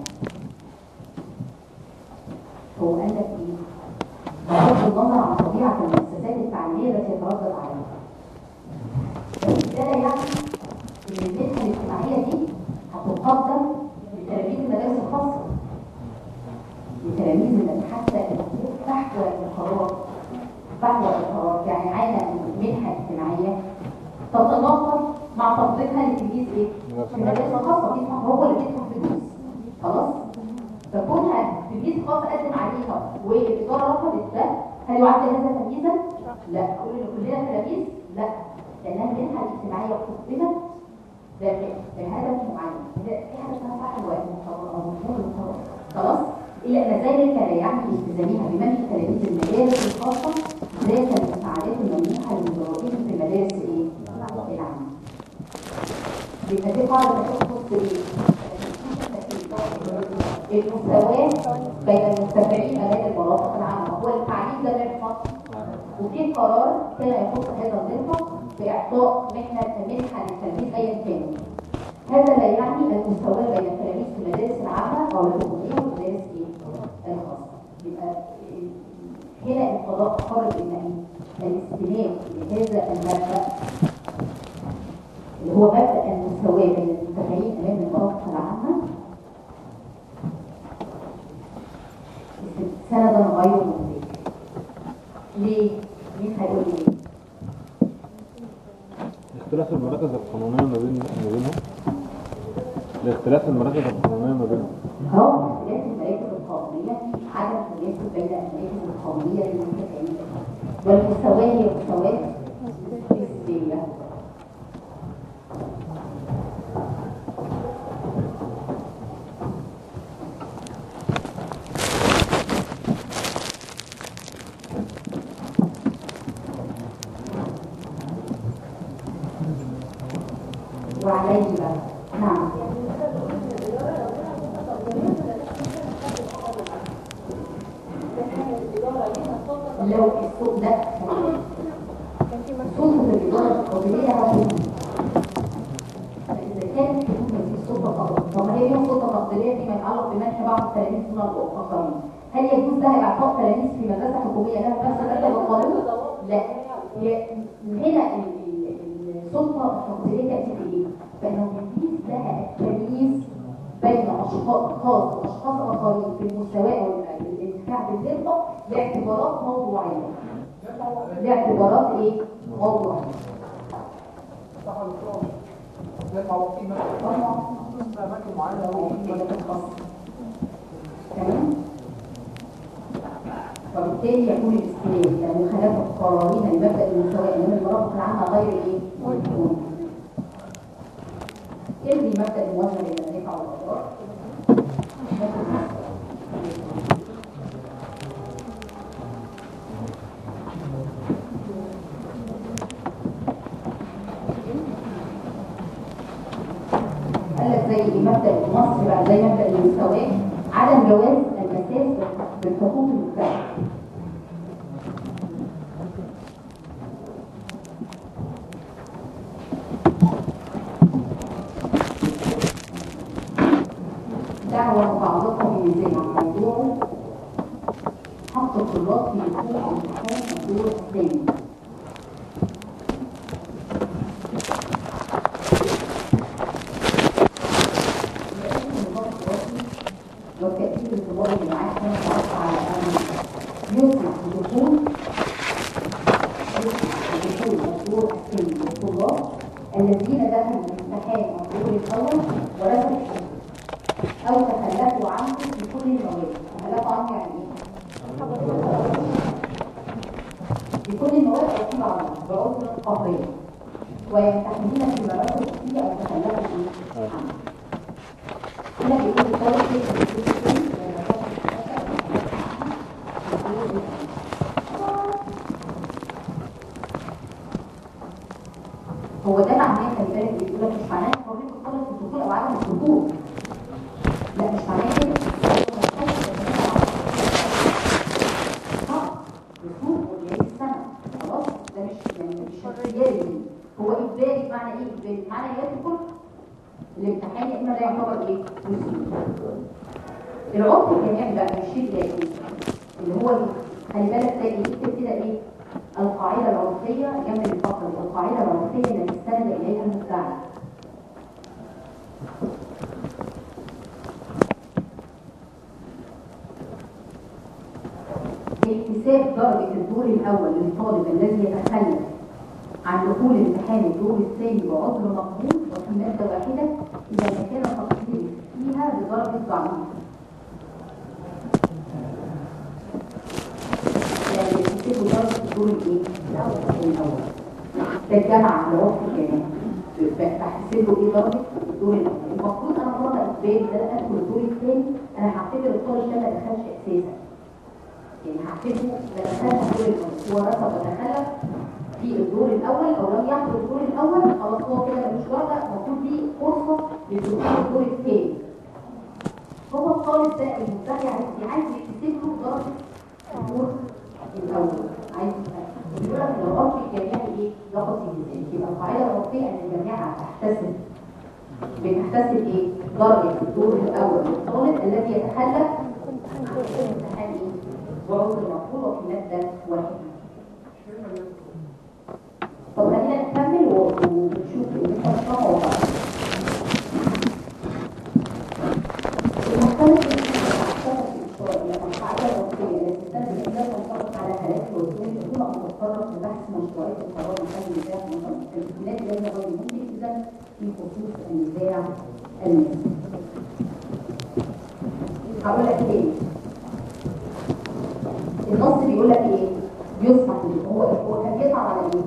هو قال لك ايه؟ بغض النظر عن طبيعه المؤسسات التعليميه التي يتردد عليها. بس ده لا يعني ان المنحه الاجتماعيه دي هتقدم لتلاميذ المدارس الخاصه. لتلاميذ المدارس حتى فحوى القرار فحوى القرار يعني عايزه منحه اجتماعيه تتناقض مع تطبيقها لتلميذ ايه؟ في المدارس الخاصه دي هو اللي بيدفع فلوس. خلاص؟ فكونها تلميذ خاص قدم عليها والاداره رفضت ده هل يعد هذا تمييزا؟ لا. اقول ان كلنا تلاميذ؟ لا. لانها المنحه الاجتماعيه قصدت لهدف معين. في حاجه اسمها فحوى المقرر او مضمون المقرر. خلاص؟ إلا ما زال كريعة التزامها بمنح تلاميذ المدارس الخاصة ذات المساعدات الممنوحة للمدرسين في المدارس إيه؟ العامة. يبقى دي قاعدة تخص إيه؟ المساواة بين المتبعين أمام المرافق العامة. هو التعليم ده منحة، وفي قرار كان يخص هذا المنحة بإعطاء منحة منحة للتلميذ أيا كان. هذا لا يعني المساواة بين التلاميذ في المدارس العامة أو الحكومية والمدارس الخاصة. يبقى هنا القضاء قرر ان الاستناد لهذا المبدا اللي هو مبدا المساواه بين المتابعين امام المرافق العامه سندا غير ممتاز. ليه؟ مين هيقول لي ليه؟
اختلاف المراكز القانونيه ما بين ما بينهم لاختلاف المراكز القانونيه ما بينهم
اه اختلاف المراكز القانونيه، عدم التناسب بين المراكز القانونيه للمتابعين، والمساواه هي مساواه نسبيه. وعليه بقى نعم لو السوق ده سلطة الإدارة القضائية هتكون فإذا كانت في السلطة فقط، طب هي ليها سلطة تقديرية فيما يتعلق بمنح بعض التلاميذ دون الآخرين، هل يجوز لها إعطاء تلاميذ في مدرسة حكومية لها نفس الأدب القانون؟ لا. هنا السلطة التقديرية تأتي بإيه؟ فإنه يجوز لها التمييز بين أشخاص خاص وأشخاص آخرين في المساواة والانتفاع بالرفقة لاعتبارات موضوعية. لاعتبارات إيه؟ موضوعية.
صح ولا غلط؟ زي المعوقين مثلا في أماكن معينة أو
تمام؟ فبالتالي يكون الاستناد لمخالفة القوانين المبدأ المساواة أمام المرافق العامة غير إيه؟ ممكن. إلغي مبدأ الموازنة بين النفع والأضرار. قال لك زي مبدأ مصر بقى زي مبدأ المساواة، عدم جواز المساس بالحقوق المجتمع. دعوة بعضكم بنزاع موضوعه حق الطلاب في دخول امتحان الدور الثاني. والتأكيد الطلاب اللي معاه كان متوقع على أن يسمح بدخول دخول الدور الثاني للطلاب الذين دخلوا امتحان الدور الأول ورسموا أو تخلفوا عنه في كل المواد. تخلفوا عنه يعني إيه؟ في كل المواد أو في بعضها بعذر قهري ويمتحنون في المرات الأخيرة أو تخلفوا عنه. هنا بيقول الطالب هو ده معناه خلي بالك بيقول لك مش معناه حريه الطالب في الدخول او عدم الدخول. لا مش معناه كده. اه الدخول والجاي السنه خلاص ده مش يعني مش اختياري، هو اجباري. بمعنى ايه اجباري؟ معنى يدخل الامتحان يا اما ده يعتبر ايه؟ العرف الجماعي بقى مش شيء جاي اللي هو خلي بالك تاني يكتب كده ايه؟ القاعدة العرفية جنب الفقرة، القاعدة العرفية التي استند إليها المدعي. اكتساب درجة الدور الأول للطالب الذي يتخلف عن دخول امتحان الدور الثاني بعذر مقبول وفي مادة واحدة إذا ما كان تقصير فيها بدرجة ضعيف. يعني يكتسبوا درجة الدور الايه؟ الأول. ده الجامعة العرف الجامعي. بحسب له ايه درجة الدور الأول. المفروض أنا طالما إجباري ده أدخل الدور الثاني انا هعتبر الطالب ده ما دخلش اساسا، يعني هعتبره ما دخلش الدور الاول، هو رفض وتخلف في الدور الاول او لم يحضر الدور الاول، خلاص هو كده ملوش درجه، المفروض دي فرصه للدخول الدور الثاني. هو الطالب ده المدعي عايز عايز يكتسب له درجه الدور الاول، عايز يقول لك لو قلت الجامعي ايه ضغط الجزائي، يبقى القاعده الوصيه ان الجامعه هتحتسب بتحتسب ايه؟ درجه الدور الاول للطالب الذي يتخلف عن امتحان ايه؟ وعود المفروض وفي ماده واحده. طب خلينا نكمل ونشوف المختلف المختلف القاعده الوصيه التي تستند لا تنطبق على حالات الوصول دون ان تتطرق لبحث مشروعيه القرار محل النزاع في البلاد التي غير ممكن في خصوص النزاع المالي. هقول لك ايه؟ النص بيقول لك ايه؟ يسمح له، هو هو كان بيطلع على ايه؟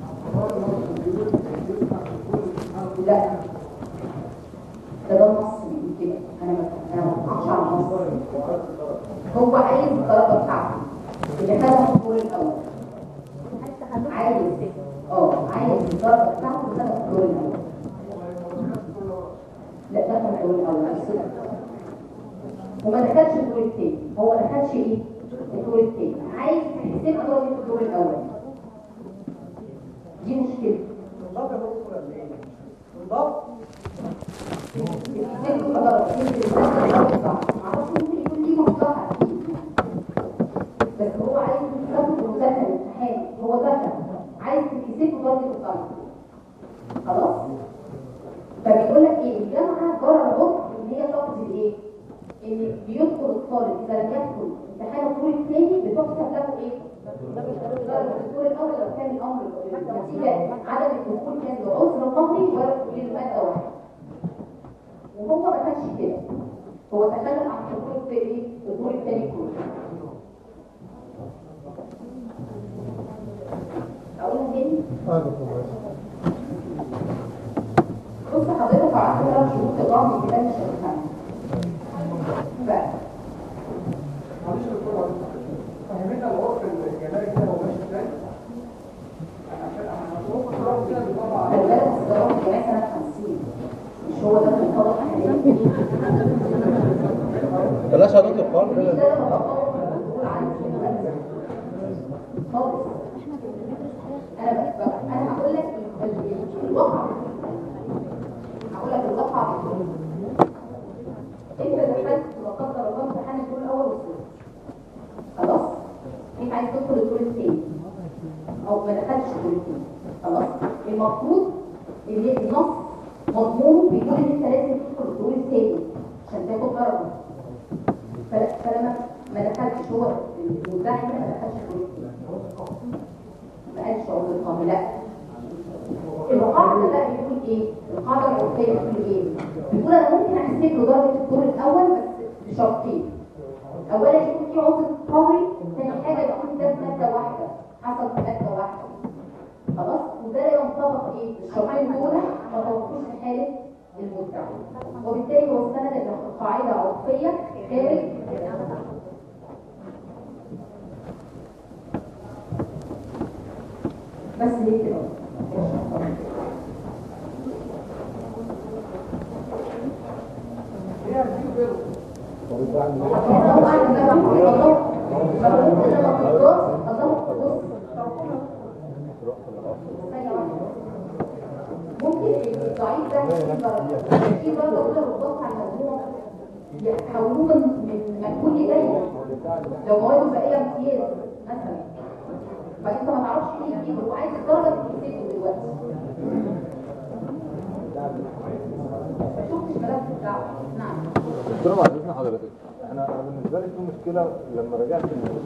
لا ده ده النص بيقول كده، انا ما انا ما بتفقش على النص. هو عايز الدرجه بتاعته اللي خدها في الدور الاول، عايز اه عايز الدرجه بتاعته اللي خدها في الدور الاول. لا دخل الدور الاول بس وما دخلش الدور الثاني، هو ما دخلش ايه؟ الدور الثاني، عايز يحسب درجه الدور الاول. دي مشكله.
بالضبط يا دكتور ولا ايه؟ بالضبط
يحسب له درجه يمكن معرفش ممكن يكون ليه مصلحه بس هو عايز يثبت بمذاكره الامتحان، هو ذاكر عايز يحسب له درجه الطالب. خلاص؟ فبيقول لك ايه؟ الجامعه بره العقد ان هي تقصد ايه؟ ان بيدخل الطالب اذا لم يدخل امتحان الدور الثاني بتحسب له ايه؟ درجه الدور الاول لو كان الامر نتيجه عدم الدخول كان بعذر قهري ولا للماده واحده. وهو ما كانش كده، هو تخلف عن الدور الثاني الدور الثاني كله. اقولها تاني؟ بص حضرتك على ثلاث شروط اضافه كده مش هتفهمها. بقى
معلش يا دكتور فهمنا العرف الجمالي كده هو ماشي ازاي؟ عشان هنطلب العرف كده بيطلع
خلي بالك الصدارات الجماعي سنه خمسين مش هو ده المنطلق حاليا.
بلاش يا دكتور خالص.
مش ده اللي بطلق بقول عنه خالص. انا بس انا هقول لك الواقع، هقول لك الواقع. انت دخلت وقدر الله امتحان الدور الاول والثاني، خلاص انت عايز تدخل الدور الثاني او ما دخلتش الدور الثاني، خلاص المفروض ان النص مضمونه بيقول ان انت لازم تدخل الدور الثاني عشان تاخد درجه. فلما ما دخلتش هو المدعي ما دخلش الدور الثاني ما قالش عمر القاهره، لا القاعده بقى بيقول ايه؟ القاعده العرفيه بتقول ايه؟ بيقول انا ممكن احسب له درجه الدور الاول بس بشرطين. اولا يكون في عذر قهري، ثاني حاجه يكون ده في ماده واحده، حصل في ماده واحده. خلاص؟ وده لا ينطبق ايه؟ الشرطين دول ما توقفوش في حاله المدعي. وبالتالي هو استند الى قاعده عرفيه خارج بس ليه كده؟ ممكن الضعيف ده في برضه اولى بالضغط على المجموع يحولوه من مجهول لجيد لو مواده بقيه امتياز مثلا، فانت ما تعرفش ايه يجيبه، هو عايز الدرجه تكتبه دلوقتي. ما شفتش ملف الدعوه. نعم
دكتور بعد اذن حضرتك، انا انا بالنسبه لي في مشكله لما رجعت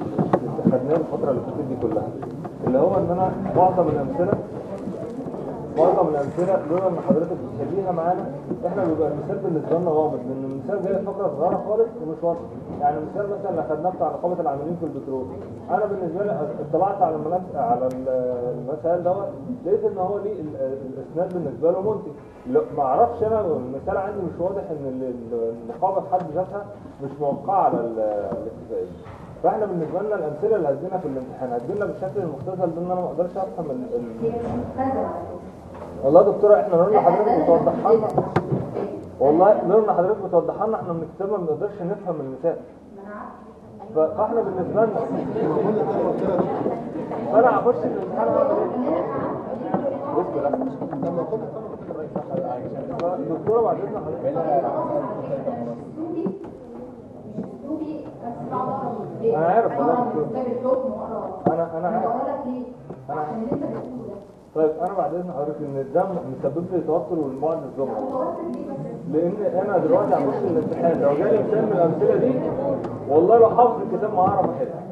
اللي خدناه الفتره اللي فاتت دي كلها، اللي هو ان انا معظم الامثله معظم الامثله لولا ان حضرتك بتخليها معانا احنا بيبقى المثال بالنسبه لنا غامض، لان المثال جاي فقره صغيره خالص ومش واضحه. يعني مثال مثلا اللي خدناه بتاع نقابه العاملين في البترول، انا بالنسبه لي اطلعت على الملف على المثال دوت لقيت ان هو ليه الاسناد بالنسبه له منتج. ما اعرفش انا المثال عندي مش واضح ان النقابه في حد ذاتها مش موقعه على الاتفاقيه. فاحنا بالنسبه لنا الامثله اللي هتجينا في الامتحان هتجينا بالشكل المختصر ده ان انا ما اقدرش افهم ال والله يا دكتوره احنا لو حضرتك بتوضحها لنا والله لو حضرتك بتوضحها لنا احنا بنكتبها ما بنقدرش نفهم المثال. فاحنا بالنسبه لنا فانا هخش الامتحان اعمل ايه؟ بص لا لما كنت دكتوره بعد اذن حضرتك انا عارف والله انا انا عارف انا عارف. طيب انا بعد اذن حضرتك ان ده مسبب لي توتر والبعد الزمري، لان انا دلوقتي هخش الامتحان لو جالي مثال من الامثله دي والله لو حافظ الكتاب ما هعرف احلها.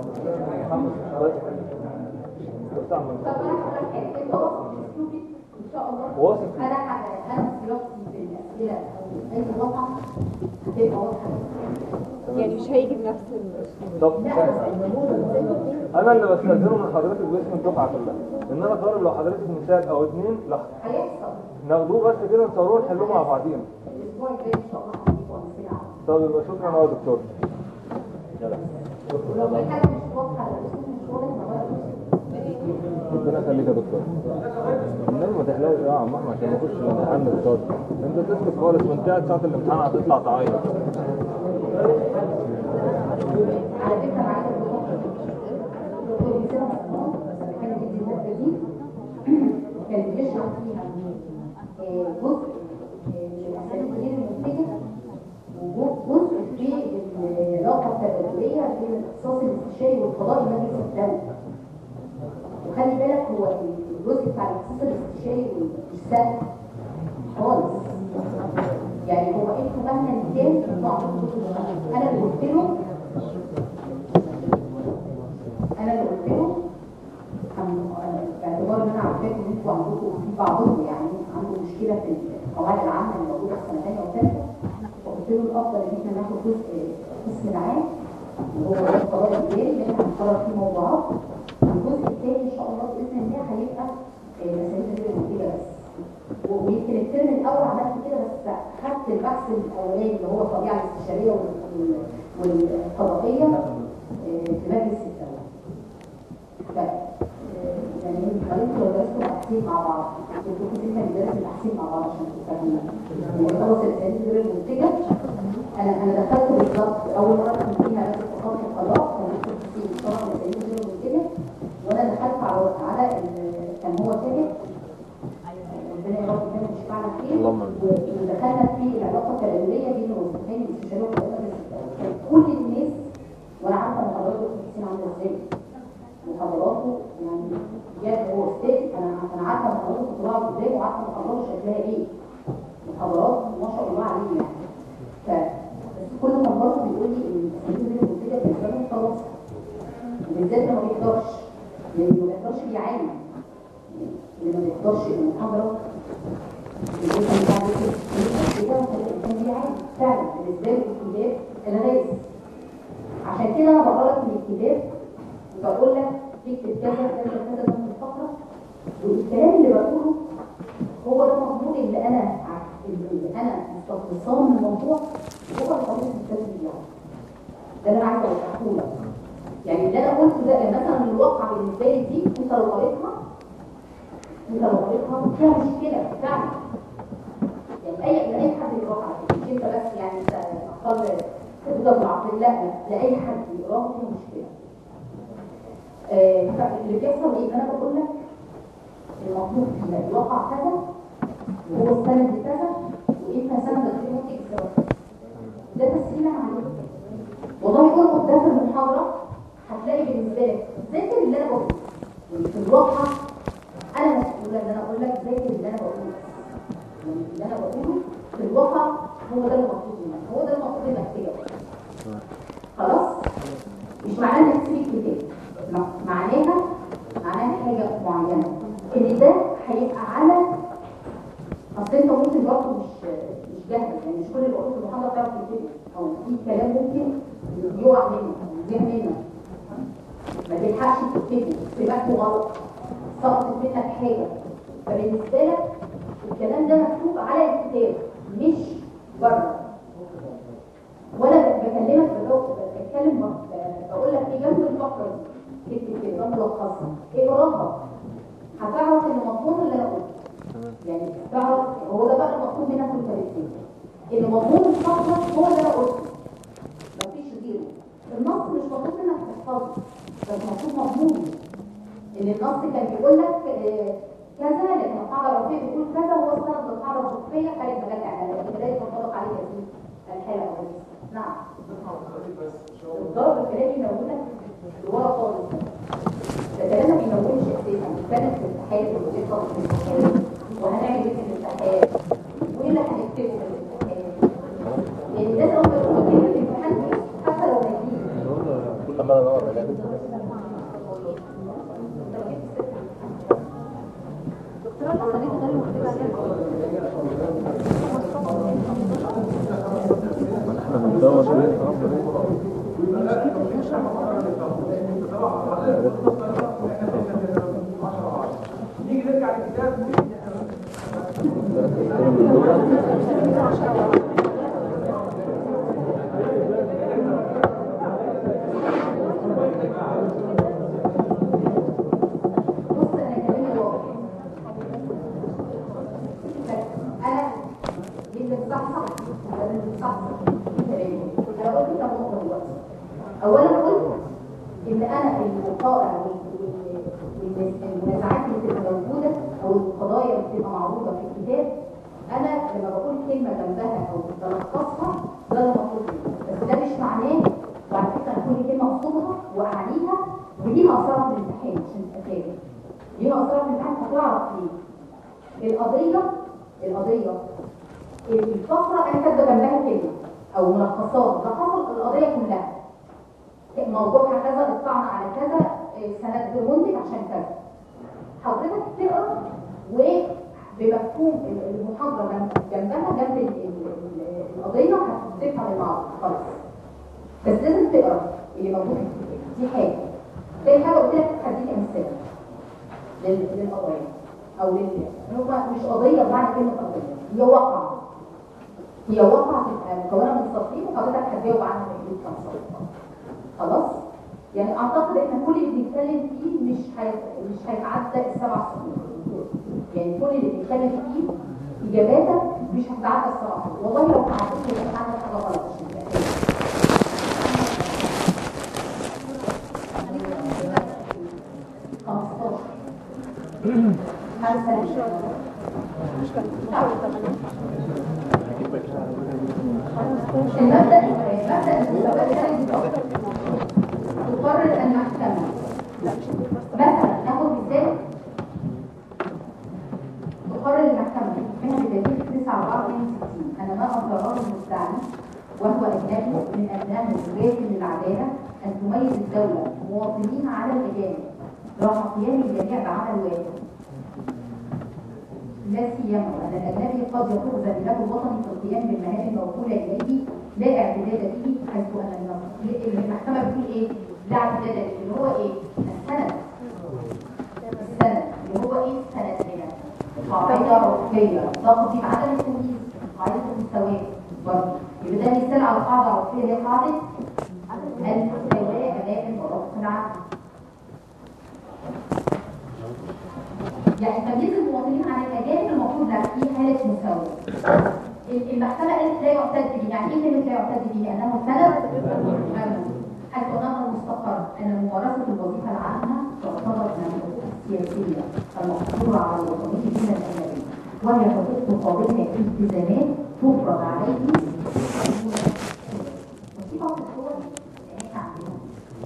واثق
انا انا دلوقتي في الاسئله اي وقعه هتبقى واضحه
يعني مش هيجي بنفس الاسلوب.
طب انا اللي بستاذنه من حضرتك باسم الدفعه كلها ان انا طالب لو حضرتك مثال او اثنين لا
هيحصل
ناخدوه بس كده نصوروه ونحلوه مع بعضينا.
الاسبوع الجاي ان شاء الله هنجيبه امثله.
طب يبقى شكرا يا دكتور. يلا
ولو في حاجه مش واضحه الاسلوب مش واضح
ربنا يخليك يا دكتور. الناس ما تحلوش يا عم احمد عشان نخش الامتحان نتصاد. انت تسكت خالص من قاعد ساعه الامتحان هتطلع تعيط.
على فكره معايا الدكتور بيسمع بس كان بيدي الماده دي كان بيشرح فيها جزء من الاساليب غير المنتجه وجزء في العلاقه التبادليه بين الاختصاص الاستشاري والقضائي مجلس الدوله. وخلي بالك هو الجزء بتاع الاختصاص الاستشاري مش سهل خالص. يعني هو انتوا مهما كان انتوا عندكم انا اللي قلت له انا اللي قلت له باعتبار ان انا عارفاكم ان انتوا عندكم في بعضكم يعني عنده مشكله في القواعد العامه اللي موجوده في سنه ثانيه وثالثه، وقلت له الافضل ان احنا ناخد جزء القسم العام اللي هو القضاء الاداري اللي احنا هنقرر فيه موضوعات. الجزء الثاني ان شاء الله باذن الله هيبقى مسائل غير المنتجه بس. ويمكن الترم الاول عملت كده بس خدت البحث الاولاني اللي هو الطبيعه الاستشاريه والقضائيه في مجلس الدوله. ف يعني انتوا لو درستوا التحسين مع بعض انتوا كنتوا كده بندرس التحسين مع بعض عشان تفهموا. يعني خلاص المسائل غير المنتجه انا انا دخلت بالظبط اول مره كنت فيها بس فقط القضاء كان في صراحه مسائل غير المنتجه وانا دخلت على على كان هو ثابت ربنا يا رب يكون مش معنا خير ودخلنا في العلاقه التبادليه بين الوظيفتين الاستشاريه والقضائيه. كان كل الناس وانا عارفه محاضراته التحسين عامله ازاي محاضراته يعني بجد هو استاذ انا انا عارفه محاضراته بتطلع ازاي وعارفه محاضراته شكلها ايه. محاضرات ما شاء الله عليه يعني. فكل ما برضه بيقول لي ان التسجيل المنتجه بالنسبه له خلاص وبالذات لما ما بيقدرش لانه ما بيقدرش يعاني اللي ما بيقدرش المحاضره يقول لك بعد كده وكان بيعاني فعلا بالنسبه له الكتاب الغاز. عشان كده انا بقرا لك من الكتاب وبقول لك تكتب كذا كذا كذا من الفقره والكلام اللي بقوله هو ده المضمون اللي انا اللي انا مستخلصاه من الموضوع هو القانون التسجيل يعني. ده اللي انا عايزه اوضحه لك. يعني اللي انا قلته ده مثلا الواقعه بالنسبه لي دي انت لو قريتها انت لو قريتها فيها مشكله فعلا. يعني اي اي حد يقراها مش انت بس يعني انت اختار تبدا بالعقل لا لاي حد يقراها فيها مشكله. آه اللي بيحصل ايه؟ انا بقول لك المطلوب فيها الواقع كذا وهو السند كذا وانت سند غير منتج كذا. ده تسهيل عليك. والله يقول ده في المحاضره هتلاقي بالنسبه لك ذاكر اللي انا بقوله. يعني في الواقع انا مسؤوله ان انا اقول لك ذاكر اللي انا بقوله. يعني اللي انا بقوله في الواقع هو ده المطلوب منك، هو ده المطلوب انك تجاوب. خلاص؟ مش معناه انك تسيب الكتاب. معناها معناها حاجه معينه ان ده هيبقى على اصل انت ممكن برضه مش مش جاهز، يعني مش كل اللي قلته في المحاضره تعرف تكتبه، او في كلام ممكن يقع منك يضيع منك ما تلحقش تكتبه، سمعته غلط، سقطت منك حاجه. فبالنسبه لك الكلام ده مكتوب على الكتاب مش بره. وانا بكلمك بتكلم بقول لك ايه جنب الفقره دي اكتب كده ملخصه اقراها هتعرف ان المضمون اللي انا قلته، يعني تعرف هو ده بقى المطلوب منك وانت بتكتب ان مضمون الفقره هو اللي انا قلته مفيش غيره. النص مش مطلوب منك تحفظه بس مطلوب مضمون ان النص كان بيقول لك كذا لكن القاعده الوظيفيه بتقول كذا هو استند للقاعده الوظيفيه خارج مجال الاعلام لكن لا ينطبق عليه هذه الحاله. نعم الضرب الكلامي ينولك لورا خالص، ده كلامنا بينولش اساسا بنتكلم في الامتحان وبنخلص في الامتحان وهنعمل ايه في الامتحان وايه اللي هنكتبه في الامتحان. يعني الناس اول ما يقولوا كلمه الامتحان دي حتى لو ناجحين
محمد انور ولا
نيجي نرجع للكتاب
اولا قلت ان انا الوقائع والمنازعات اللي بتبقى موجوده او القضايا اللي بتبقى معروضه في الكتاب انا لما بقول كلمه جنبها او بلخصها ده اللي مطلوب مني، بس ده مش معناه وعلى فكره انا كل كلمه اقصدها واعنيها وليها اثرها في الامتحان عشان تبقى فاهم ليها اثرها في الامتحان هتعرف ليه. القضيه القضيه الفقره انا كاتبه جنبها كلمه او ملخصات لخصت القضيه كلها، موضوعها كذا الطعن على كذا سند منتج عشان كذا. حضرتك تقرا وبمفهوم المحاضره جنبها جنب القضيه هتفهم الموضوع خلاص، بس لازم تقرا اللي موجود في الكتاب. دي حاجه. تاني حاجه قلت لك هديك امثله للقضايا او لل هو مش قضيه بمعنى كلمه قضيه، هي واقعه هي واقعه تبقى مكونه من سطرين وحضرتك هتجاوب عنها في حدود كام سطر. خلاص؟ يعني اعتقد احنا كل اللي بنتكلم فيه مش هي... مش هيتعدى السبع سطور. يعني كل اللي بنتكلم فيه اجاباتك مش هتتعدى السبع سطور، والله لو تعديت يبقى عندك حاجه غلط عشان كده. خمستاشر خمسة المبدأ مبدأ المساواة الثاني تقرر المحكمة مثلا ناخد مثال تقرر المحكمة منها بدليل تسعة وأربعة وستين أن ما أقرره المستعمل وهو أجنبي من أبناء الرجال للعدالة أن تميز الدولة مواطنين على الأجانب رغم قيام الجميع بعمل واحد، لا سيما أن الأجنبي قد يخرج له الوطني في القيام بالمهام الموكولة إليه لا اعتداد به، حيث أن المحكمة بتقول إيه؟ لا اعتداد به اللي هو إيه؟ السند السند اللي هو إيه السند هنا؟ قاعدة عرفية تقضي بعدم التمييز، قاعدة المساواة برضه يبقى ده مثال على قاعدة عرفية اللي هي قاعدة المساواة أمام المرافق العامة. يعني تمييز المواطنين عن الاجانب المفروض لا في حاله مساواه. المحكمه قالت لا يعتد به، يعني ايه كلمه لا يعتد به؟ انه سند ممنوع، حيث انه مستقر ان ممارسه الوظيفه العامه تعتبر من الحقوق السياسيه المحصوره على الوطنيين من الاجانب، وهي حقوق تقابلها التزامات تفرض عليه. وفي بعض الدول احنا عندنا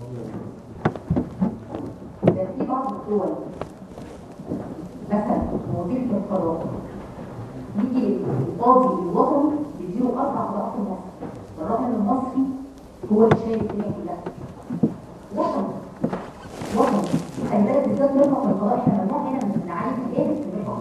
ده في بعض الدول مثلا وظيفه القضاء يجي القاضي الوطني يديله اربع ضعف مصر، بالرغم ان المصري هو اللي شايل الدنيا كلها. وطني وطني خلي بالك بالذات مرفق القضاء احنا ممنوع هنا من نعالج الايه؟ مرفق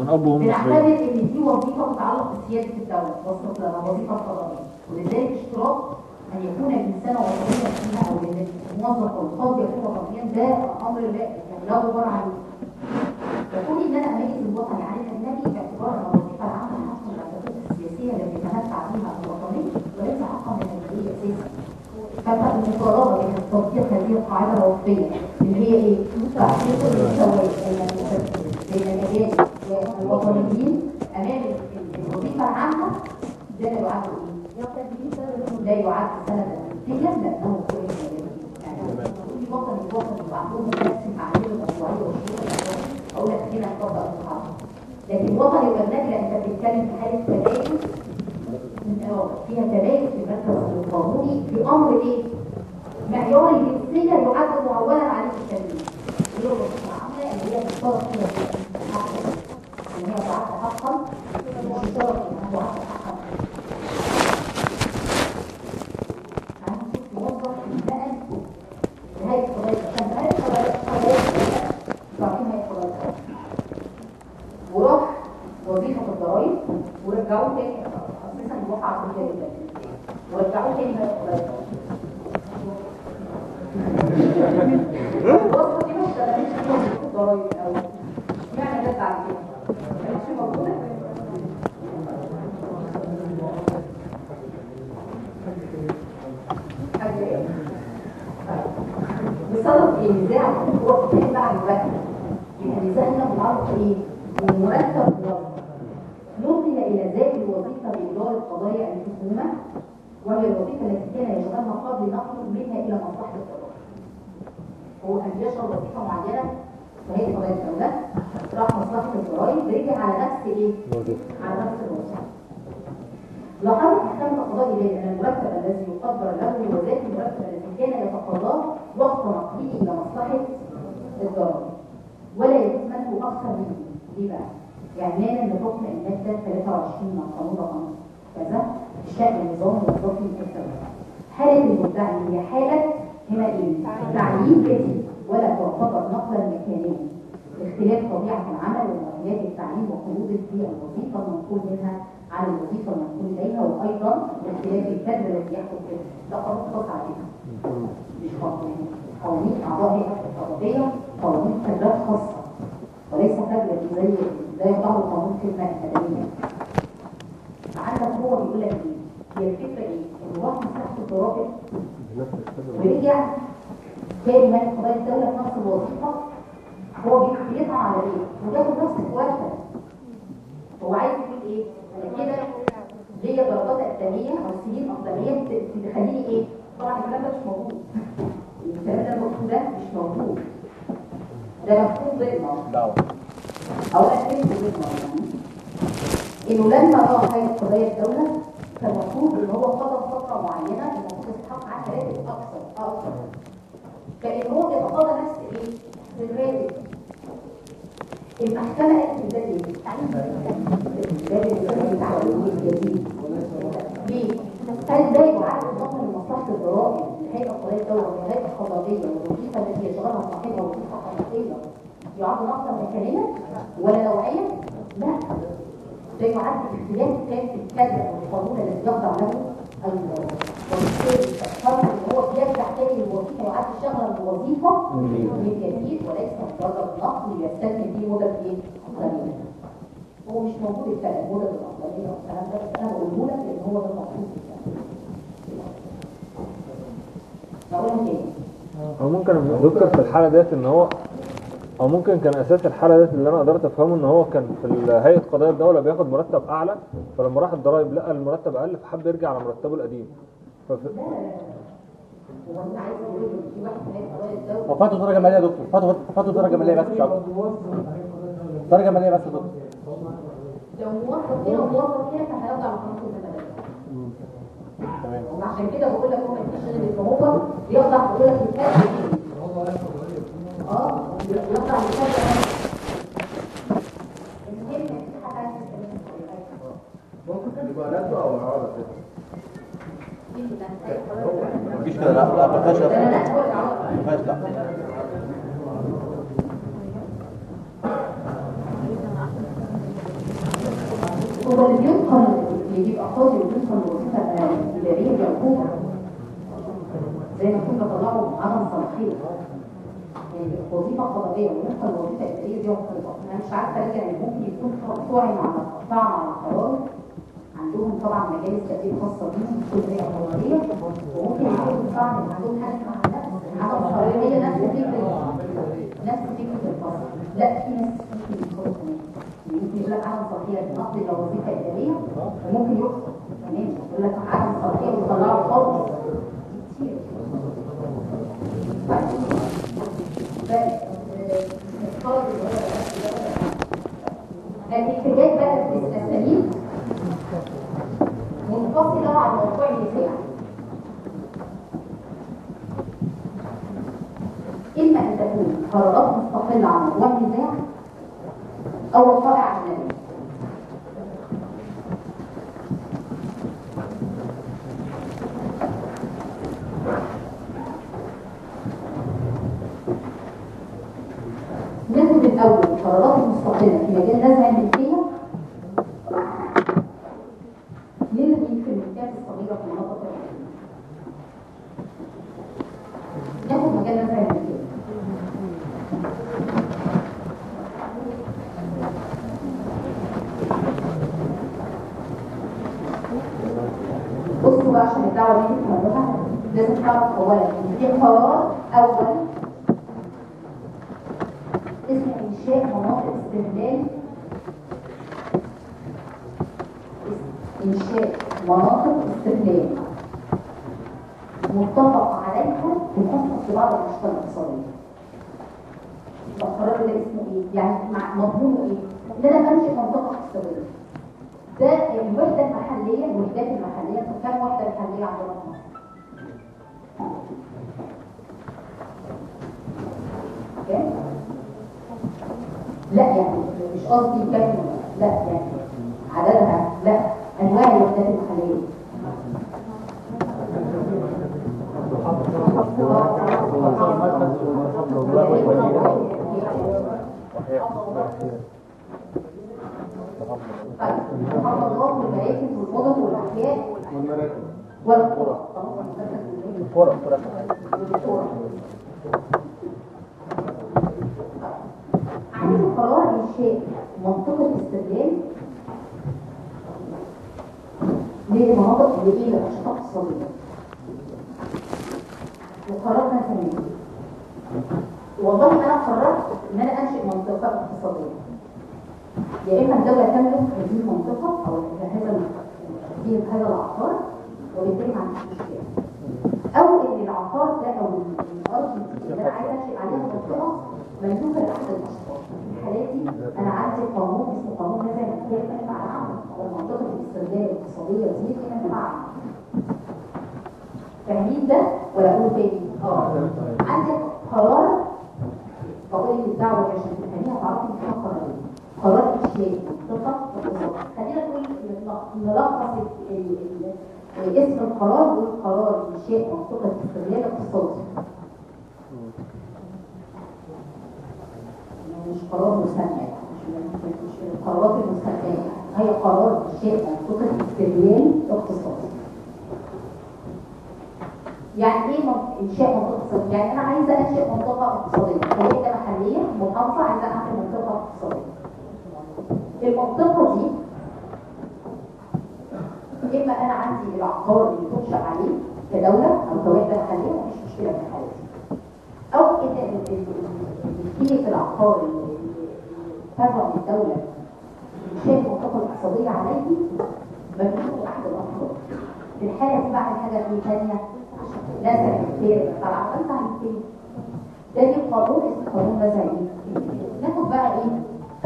من اب وام
بنعتبر
مصريين.
ان دي وظيفه تتعلق بسياده الدوله، وصلت لنا وظيفه قضائيه، ولذلك اشتراط ان يكون الانسان وطنيا فيها او ان الموظف او القاضي يكون وطنيا ده امر لا يعني لا غبار عليه. فكون ان انا اميز الوطني عن الاجنبي باعتبار ان الوظيفه العامه حق من الاساسات السياسيه التي يتمتع بها الوطني وليس حقا من الاجنبي اساسا. فبقى المطالبه بان تطبيق هذه القاعده الوظيفيه اللي هي ايه؟ تعطيل المساواه بين الاجانب والوطنيين امام الوظيفه العامه، ده لا يعد ايه؟ لا يعد سندا منتجا لانه كويس يعني في وطني وطني بعضهم نفس المعايير المشروعيه والشروط اقول لك هنا نطبق القاعده، لكن وطني واجنبي لا، انت بتتكلم في حاله تباين فيها تباين في المركز القانوني في امر ايه؟ معيار الجنسيه يعد معولا عليه التدريب. هي الوظيفه العامه اللي هي بتشترط فيها حقا ان هي تعد حقا مش بتشترط انها تعد حقا. انا شفت موظف انتقل لهيئه قضايا عشان هيئه قضايا تعرفين هيئه قضايا وراح وظيفه الضرايب ورجعوه تاني اساسا الواقعه عشوائيه جدا ورجعوه تاني هيئه قضايا. الوظيفه دي ما اشتغلتش في وظيفه الضرايب او يعني جت بعد كده ما كانتش موجوده. بسبب ايه؟ نزاع هو بتاعي بقى عن المرتب. يبقى النزاع هنا متعلق ايه؟ المرتب نقل الى ذات الوظيفه باداره قضايا الحكومه، وهي الوظيفه التي كان يشغلها قبل نقله منها الى مصلحه القضاء. هو كان بيشغل وظيفه معينه وهي قضايا الدوله، راح مصلحه الضرائب رجع على نفس ايه؟ على نفس الوظيفه. لاحظت محكمه القضاء اليه ان المرتب الذي يقدر له هو ذات المرتب الذي كان يتقاضاه وقت نقله الى مصلحه الضرائب، ولا يجوز منه اكثر منه. ليه بقى؟ اعلانا لحكم الماده ثلاثة وعشرين من قانون رقم كذا الشأن النظام الوظيفي الدولي. حاله المدعي هي حاله هنا ايه؟ تعيين جديد ولا تعتبر نقلا مكانيا لاختلاف طبيعه العمل ومؤهلات التعيين وقيود في الوظيفه المنقول منها عن الوظيفه المنقول اليها، وايضا اختلاف الكادر الذي يحكم فيها. ده قانون خاص عليها مش قانون. قوانين اعضاء هيئه القضائيه قوانين كادرات خاصه وليس كادر زي لا يقع قانون خدمه اكاديميه. عندك هو بيقول لك ايه؟ هي الفكره ايه؟ ان راح مصلحه الضرائب ورجع تاني مالك قضايا الدوله في نفس الوظيفه، هو بيطعن على ايه؟ وياخد نفس الوظيفه. هو عايز يقول ايه؟ انا كده ليا درجات اقدميه او سنين افضليه تخليني ايه؟ طبعا الكلام ده مش موجود. الكلام ده المفروض ده مش موجود. ده مفهوم ضمن او اساسي ضمن انه لما راح هيئه قضايا الدوله كان المفروض ان هو قضى فتره معينه المفروض يستحق عنها راتب اكثر اكثر كان هو يتقاضى نفس ايه؟ الراتب. المحكمه قالت ده ايه؟ ليه؟ هل ده يعد نقل لمصلحه الضرائب لهيئه قضايا الدوله والهيئه القضائيه والوظيفه التي يشغلها صاحبها وظيفه قضائيه يعد نقلا مكانيا ولا نوعيا؟ لا، ده يعد اختلاف كان في الكادر او القانون الذي يخضع له وبالتالي فرق ان هو بيرجع تاني للوظيفه يعد شغلا بوظيفه من جديد وليس مجرد نقل يستثني فيه مدد ايه؟ قليله. هو مش موجود الكلام مدد الافضليه والكلام ده، بس انا بقوله لك لان هو ده المفروض. نقولها تاني.
او ممكن دكتور في الحاله ديت ان هو او ممكن كان اساس الحاله ديت اللي انا قدرت افهمه ان هو كان في هيئه قضايا الدوله بياخد مرتب اعلى، فلما راح الضرايب لقى المرتب اقل فحب يرجع على مرتبه القديم. فف...
هو انت عايز تقول ان في واحد من هيئه قضايا الدوله
هو فاتوا درجه ماليه يا دكتور، فاتوا فاتوا درجه ماليه بس مش اكتر. درجه ماليه بس يا دكتور.
لو موظف هنا وموظف هنا كان هيرجع لقانون المدني.
تمام.
وعشان كده بقول لك هو ما ينفعش ان هو يخضع بقول لك الكادر اه يخضع للكادر.
ممكن يبقى ناتو او اعاره كده.
مفيش كده، لا لا ما فيهاش ما فيهاش لا.
هو اللي بيدخل اللي بيبقى فاضي وبيدخل الوظيفه الاداريه دي عقوبه، زي ما كنا طلعوا عدم صلاحيه يعني وظيفه قضائيه ويدخل الوظيفه الاداريه دي عقوبه. انا مش عارفه ارجع يعني ممكن يكون توعي مع فعل على القرار، عندهم طبعا مجالس تدريب خاصه بيهم في كل هيئه قضائيه، وممكن يكون طبعا عندهم حاجه اسمها عدم صلاحيه هي نفس فكره نفس فكره الفصل. لا في ناس ممكن يدخلوا كمان ممكن يقول لك عدم صلاحيه نقضي لو وظيفه اداريه وممكن يقصد تمام يقول لك عدم صلاحيه ويطلعوا خالص كتير. الاحتجاج بقى في الاساليب منفصله عن موضوع النزاع، اما ان تكون قرارات مستقله عن موضوع النزاع او وقائع اجنبيه. ناخد الاول القرارات المستقله في مجال نزع الملكيه، نلغي في الملكيات الصغيره في المناطق الرئيسيه. ناخد مجال نزع الملكيه. بصوا بقى عشان الدعوه دي تتمرها لازم تعرف اولا ان في قرار اول اسمه انشاء مناطق استغلال انشاء مناطق استغلال متفق عليها بخصوص بعض الانشطه الاقتصاديه. القرار ده اسمه ايه؟ يعني مضمونه ايه؟ ان انا بنشئ منطقه اقتصاديه. ده الوحده المحليه، الوحدات المحليه، كم وحده محليه عندنا في مصر؟ كام؟ لا يعني مش قصدي كم، لا يعني عددها، لا انواع الوحدات المحليه. المحافظات والمراكز والمدن والاحياء
والمراكز
والقرى.
القرى
القرى عندي قرار انشاء منطقه استغلال للمناطق اللي ايه للانشطه الاقتصاديه. وقرار مثلا والله انا قررت ان انا انشئ منطقه اقتصاديه، يا اما الدوله تملك هذه المنطقه او هذا في هذا العقار وبالتالي ما عنديش مشكله، او ان العقار ده او الارض اللي انا عايزه انشئ عليها منطقه مملوكه لاحد الاشخاص. في الحالات دي انا عندي قانون اسمه قانون نزع الملكيه المنفعه العامه او منطقه الاستغلال الاقتصاديه دي في منفعه عامه. فاهمين ده ولا اقول تاني؟ اه عندي قرار بقول لك الدعوه عشان تفهميها تعرفي ان فيها قرارين. قرار انشاء منطقه اقتصاديه، خلينا نقول نلخص اسم القرار والقرار انشاء منطقه استغلال اقتصادي. مش قرار مسمى، مش مش القرارات المسميه، هي قرار انشاء منطقه استغلال اقتصادي. يعني ايه انشاء منطقه اقتصاديه؟ يعني انا عايزه انشئ منطقه اقتصاديه، هيئه محليه محافظه عايزه اعمل منطقه اقتصاديه. المنطقه دي اما انا عندي العقار اللي تنشأ عليه كدوله او كوحده محليه مفيش مشكله في الحاله دي، او ان اللي في العقار اللي تبع الدوله انشاء منطقه اقتصاديه عليه مملوك احد الافراد. في الحاله دي بعمل حاجه ايه ثانيه نزع الملكيه طبعا نزع الملكيه ده دي قانون اسمه قانون نزع الملكيه. ناخد بقى ايه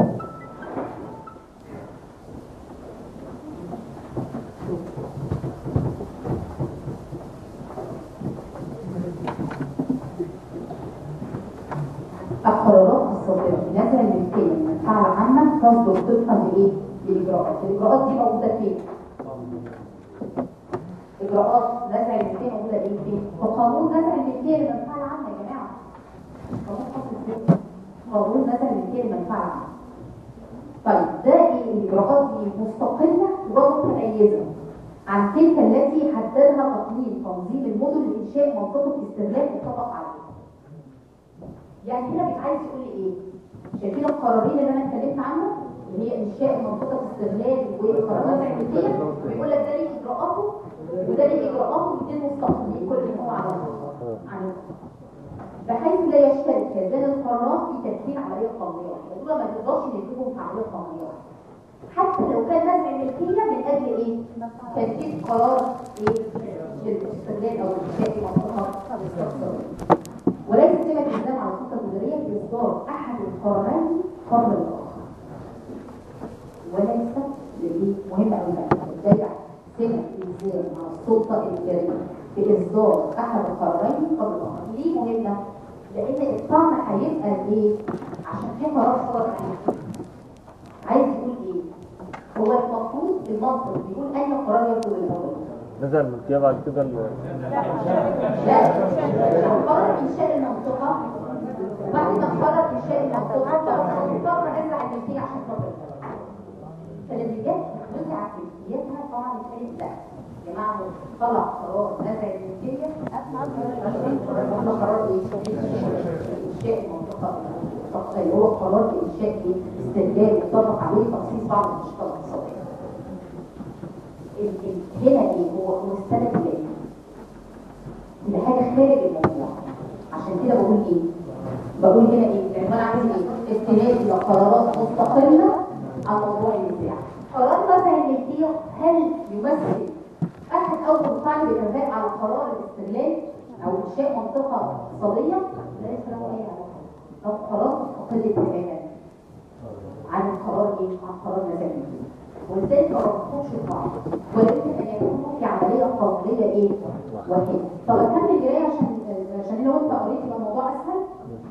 القرارات الصادره نزع الملكيه من المنفعه العامه تصدر طبقا لايه؟ للاجراءات. الاجراءات دي موجوده فين؟ اجراءات نزع الملكيه موجوده ايه فين؟ وقانون نزع الملكيه للمنفعه العامه يا جماعه. قانون خاص بالذات قانون نزع الملكيه للمنفعه العامه. طيب ده ايه؟ الاجراءات دي مستقله وبرضه متميزه عن تلك التي حددها تقنين تنظيم المدن لانشاء منطقه استغلال متفق عليها. يعني هنا مش عايز يقول لي ايه؟ شايفين القرارين اللي انا اتكلمت عنهم اللي هي انشاء منطقه استغلال وقرارات عمليه، بيقول لك ده ليه اجراءاته وده ليه اجراءاته الاثنين مستقلين كل منهم على عن بحيث لا يشترك هذان القرارات في تدخين عمليه قانونيه واحده، دول ما تقدرش نكتبهم في عمليه قانونيه واحده حتى لو كان نزع الملكيه من اجل ايه؟ تنفيذ قرار ايه؟ للاستغلال او الانشاء في منطقه استغلال. وليس سمة الإلزام على السلطة الإدارية في إصدار أحد القرارين قبل الآخر. وليس لديه مهمة أوي بقى تضيع سمة الإلزام على السلطة الإدارية في إصدار أحد القرارين قبل الآخر. ليه مهمة؟ لأن الطعن هيبقى إيه؟ عشان في قرار صدر عليه. عايز يقول إيه؟ هو المفروض المنطق بيقول أي قرار يصدر الأول.
نزل الملكية بعد كده ال
لا قرر انشاء المنطقه وبعد ما قرر انشاء المنطقه قرر نزع الملكيه عشان خاطر فالذي جت نزع ملكيتها طبعا كانت لا يا جماعه طلع قرار نزع الملكيه اثناء قرار انشاء المنطقه اللي هو قرار انشاء استغلال متفق عليه تخصيص بعض الانشطه الاقتصاديه. هنا ايه هو هو السبب ايه؟ ده حاجه خارج الموضوع. عشان كده بقول ايه؟ بقول هنا ايه؟ العنوان عايز ايه؟ استناد الى قرارات مستقله عن موضوع النزاع. قرار نزع الملكيه هل يمثل احد اول طعن بالارهاق على قرار الاستغلال او انشاء منطقه اقتصاديه؟ ليس له اي علاقه. ده قرار مستقل تماما عن القرار ايه؟ عن قرار نزع الملكيه. وازاي ما ربطوش ببعض ولا يمكن ان يكونوا في عمليه قانونيه ايه واحده. طب اكمل جرايه عشان عشان لو انت قريت يبقى الموضوع اسهل.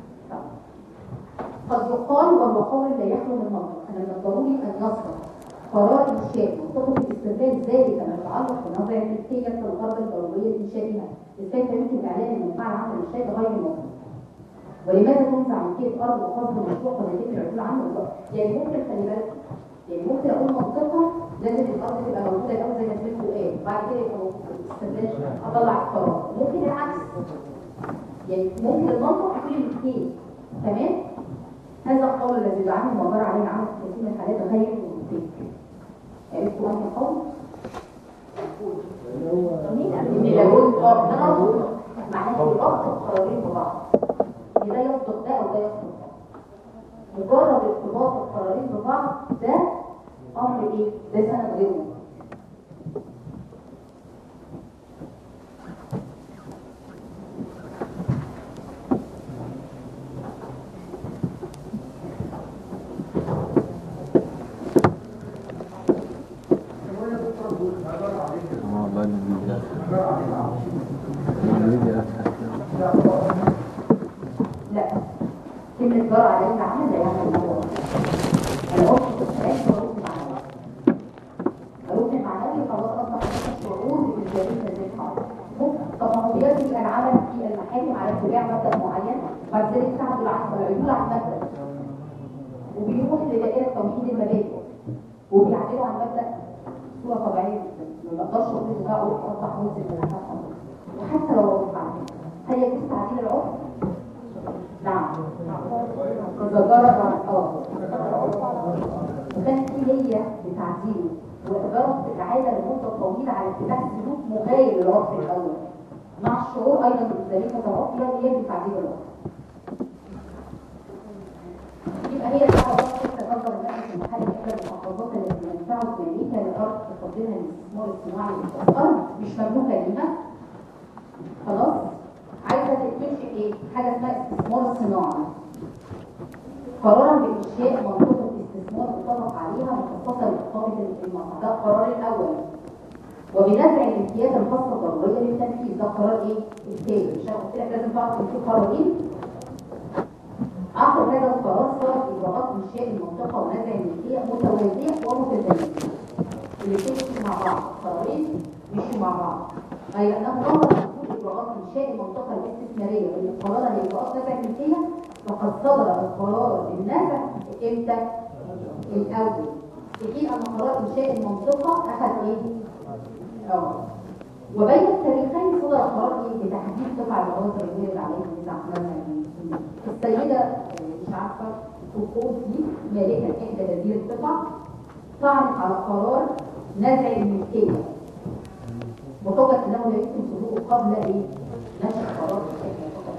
قد يقال وهو قول لا يخلو من منطق ان من الضروري ان يصدر قرار انشاء منطقه الاستغلال ذلك ما يتعلق بنظر الملكيه في الارض الضروريه لانشائها ازاي يمكن اعلان المنفعه العامه للشيء غير المطلوب. ولماذا تنزع ملكيه ارض وقصد مشروع قد يتم العدول عنه؟ يعني ممكن خلي بالك يعني ممكن اقول منطقه لازم الارض تبقى موجوده الاول زي ما سمعتوا قال وبعد كده يبقى استغلال اطلع القرار. ممكن العكس يعني ممكن المنطق يكون الاثنين تمام. هذا القول الذي دعاه المعبر عليه عام كثير من الحالات غير منطقي. عرفتوا انهي القول؟ ان لو اه معناه يربط القرارين ببعض ده يصدق ده او ده يصدق ده. مجرد ارتباط القرارين ببعض ده امر ايه؟ ده سند غير ممكن.
والله الانجليزي الانجليزي اسهل.
لا كلمة جرى عليك عامل يعني الموضوع انا قلت الثلاث حروف معنوية حروف المعنوية خلاص اصبح شعور بالجريمة زي الحرب. طب ما هو بيجري العمل في المحاكم على اتباع مبدأ معين بعد ذلك تعدل عن العدول عن مبدأ وبيروح لدائرة توحيد المبادئ وبيعدلوا عن مبدأ صورة طبيعية جدا ما بقدرش اقول ان ده عرف اصبح ملزم بالحكم. وحتى لو عرف عنه هل يجوز تعديل العرف؟ نعم إذا جرت اه وكانت في هي بتعديله وإدارة الإعادة لمدة طويلة على اتباع سلوك مغاير للعرف الأول مع الشعور أيضا بالذلك متوقفة يجب تعديل العرف. يبقى هي الحقائق تتقدر الناس المحل إحدى المحافظات التي ينفعوا بأمريكا للأرض تفضلها للاستثمار الصناعي الأرض مش مملوكة ليها خلاص عايزة تكتشف ايه؟ حاجة اسمها استثمار صناعي. قرارا بإنشاء منطقة استثمار متفق عليها مخصصة لإقامة المصنع ده القرار الأول. وبنزع الامتياز الخاصة الضرورية للتنفيذ ده القرار ايه؟ الثاني. مش انا قلت لك لازم تعرف ان في قرارين؟ عقب هذا القرار صارت إجراءات إنشاء المنطقة ونزع الملكية متوازية ومتزامنة. الاثنين مشوا مع بعض، القرارين مشوا مع بعض. أي أنه ظهر إجراءات إنشاء المنطقة الاستثمارية واللي قررها لإجراءات نزع الملكية فقد صدر القرار بالنزع إمتى؟ الاول في حين ان قرار انشاء المنطقه اخذ ايه؟ اه وبين التاريخين صدر قرار ايه بتحديد قطع العناصر اللي ولد عليها النزاع مثلا. السيده مش عارفه توكو دي مالكه احدى هذه القطع طعنت على قرار نزع الملكيه وقالت انه لا يمكن صدوره قبل ايه؟ نشر قرار انشاء المنطقه.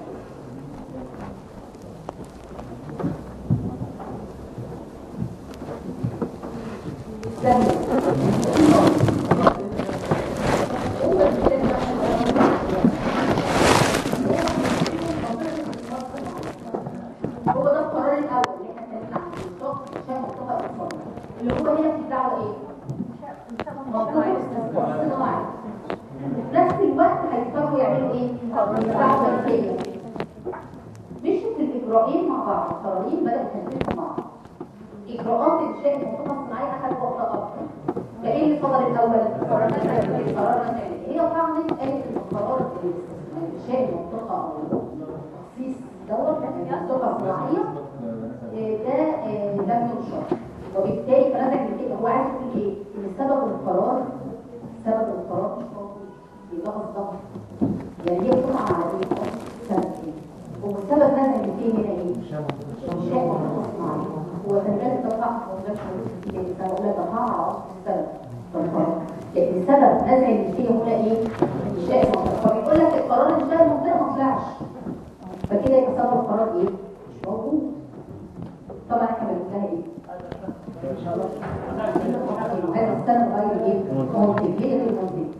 هو ده القرار الاول اللي احنا اتكلمنا عنه بالظبط عشان منطقه الاقتصاد اللي هو هنا في دعوه ايه؟ منطقه صناعي. في نفس الوقت هيضطروا يعملوا ايه؟ دعوه ملكيه. مشوا في الاجراءين مع بعض، القرارين بداوا يتنفذوا مع بعض. اجراءات انشاء المنطقه الصناعيه اخذت وقت اكتر. فايه اللي صدر الاول؟ قرار نزع قرار نزع هي طبعا قالت ان قرار انشاء المنطقه او تخصيص دوت منطقه صناعيه ده لم ينشر وبالتالي فنزع الملكيه. هو عايز يقول ايه؟ ان سبب القرار سبب القرار مش موجود يبقى الضغط يعني هي بتقع على ايه؟ سبب ايه؟ هو سبب نزع الملكيه هنا ايه؟ انشاء منطقه صناعيه. هو تنجل الضغط ومجال حدوث يعني سبب لا ضغط على اصل السبب لكن سبب نزع الملكيه هنا ايه؟ انشاء المنطقه. فبيقول لك القرار انشاء المنطقه ما طلعش فكده يبقى سبب القرار ايه؟ مش موجود. طبعا احنا بنقولها ايه؟ ان شاء الله هذا السنه غير ايه؟ ممكن ليه غير ممكن؟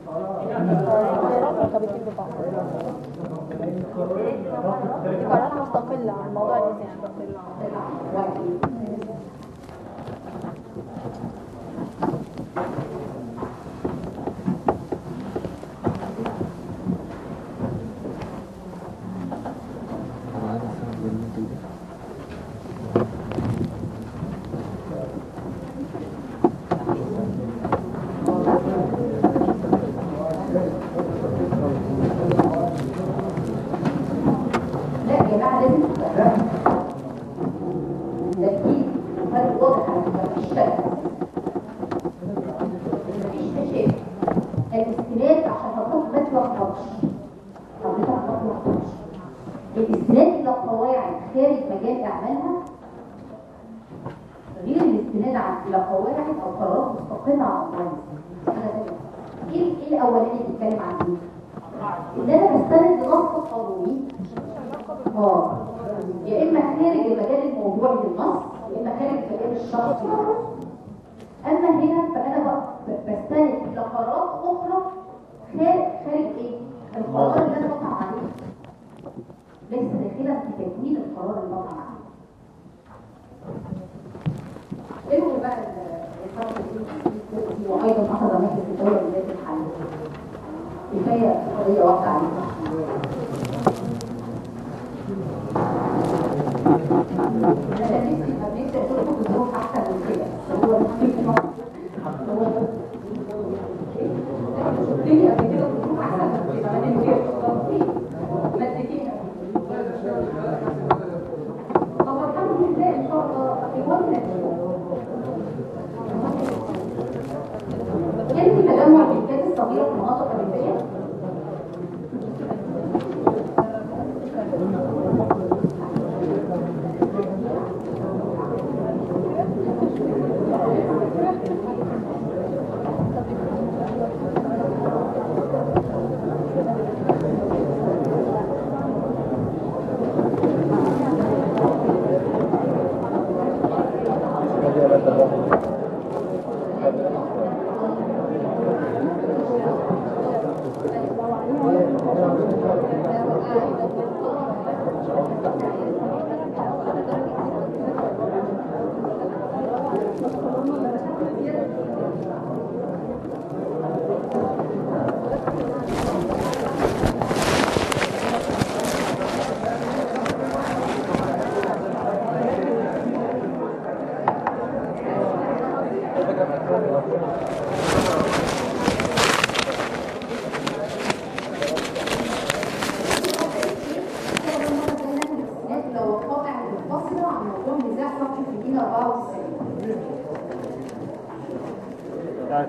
قرارات مستقله عن موضوع النزاع.
الاستناد الى قواعد خارج مجال اعمالها غير الاستناد الى قواعد او قرارات مستقله عن الرئيس. ايه ايه الاولاني اللي بيتكلم عن ايه؟ ان انا بستند لنص قانوني اه يا اما خارج المجال الموضوعي للنص يا اما خارج المجال الشخصي. اما هنا فانا بقى بستند الى قرارات اخرى خارج خارج ايه؟ القرار اللي انا بقع عليه ليس داخلا في تكوين القرار اللي بقع عليه. ايه هو بقى القرار اللي وايضا اخذ مجلس الدوله بذات الحل؟ كفايه قضيه واحده عليها. انا نفسي نفسي اقول لكم بظروف احسن من كده. هو هو شفتني قبل كده بظروف احسن من كده. انا نفسي مسكين طب الحمد لله ان شاء الله يقولنا يمكن تجمع الملكات الصغيره في مناطق الريفيه.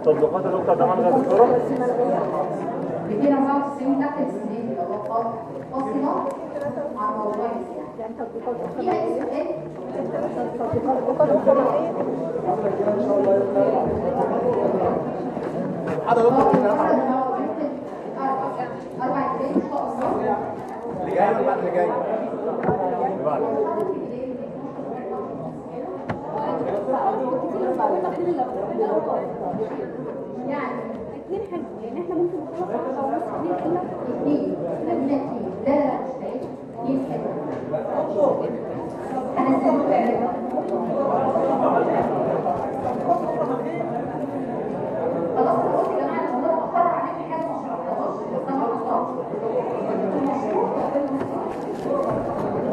تطبيقات النقطة ده ملغى الصورة.
مئتين وأربعة وتسعين تحت السنين اللي هو فاصلة عن موضوع يعني تطبيقات في أي سؤال؟
تطبيقات أخرى
هذا دكتور
أربع كتاب إن شاء الله.
اللي جاي ولا بعد اللي جاي؟ اللي بعد.
يعني
اثنين حلو لان احنا ممكن نخلص على ونص اثنين الا
اثنين خلينا اثنين لا لا مش ثلاثة اثنين حلو أنا سألت خلاص أنا قلت يا جماعة أنا بقرر عليكم حاجة ما شرحتهاش بس أنا ما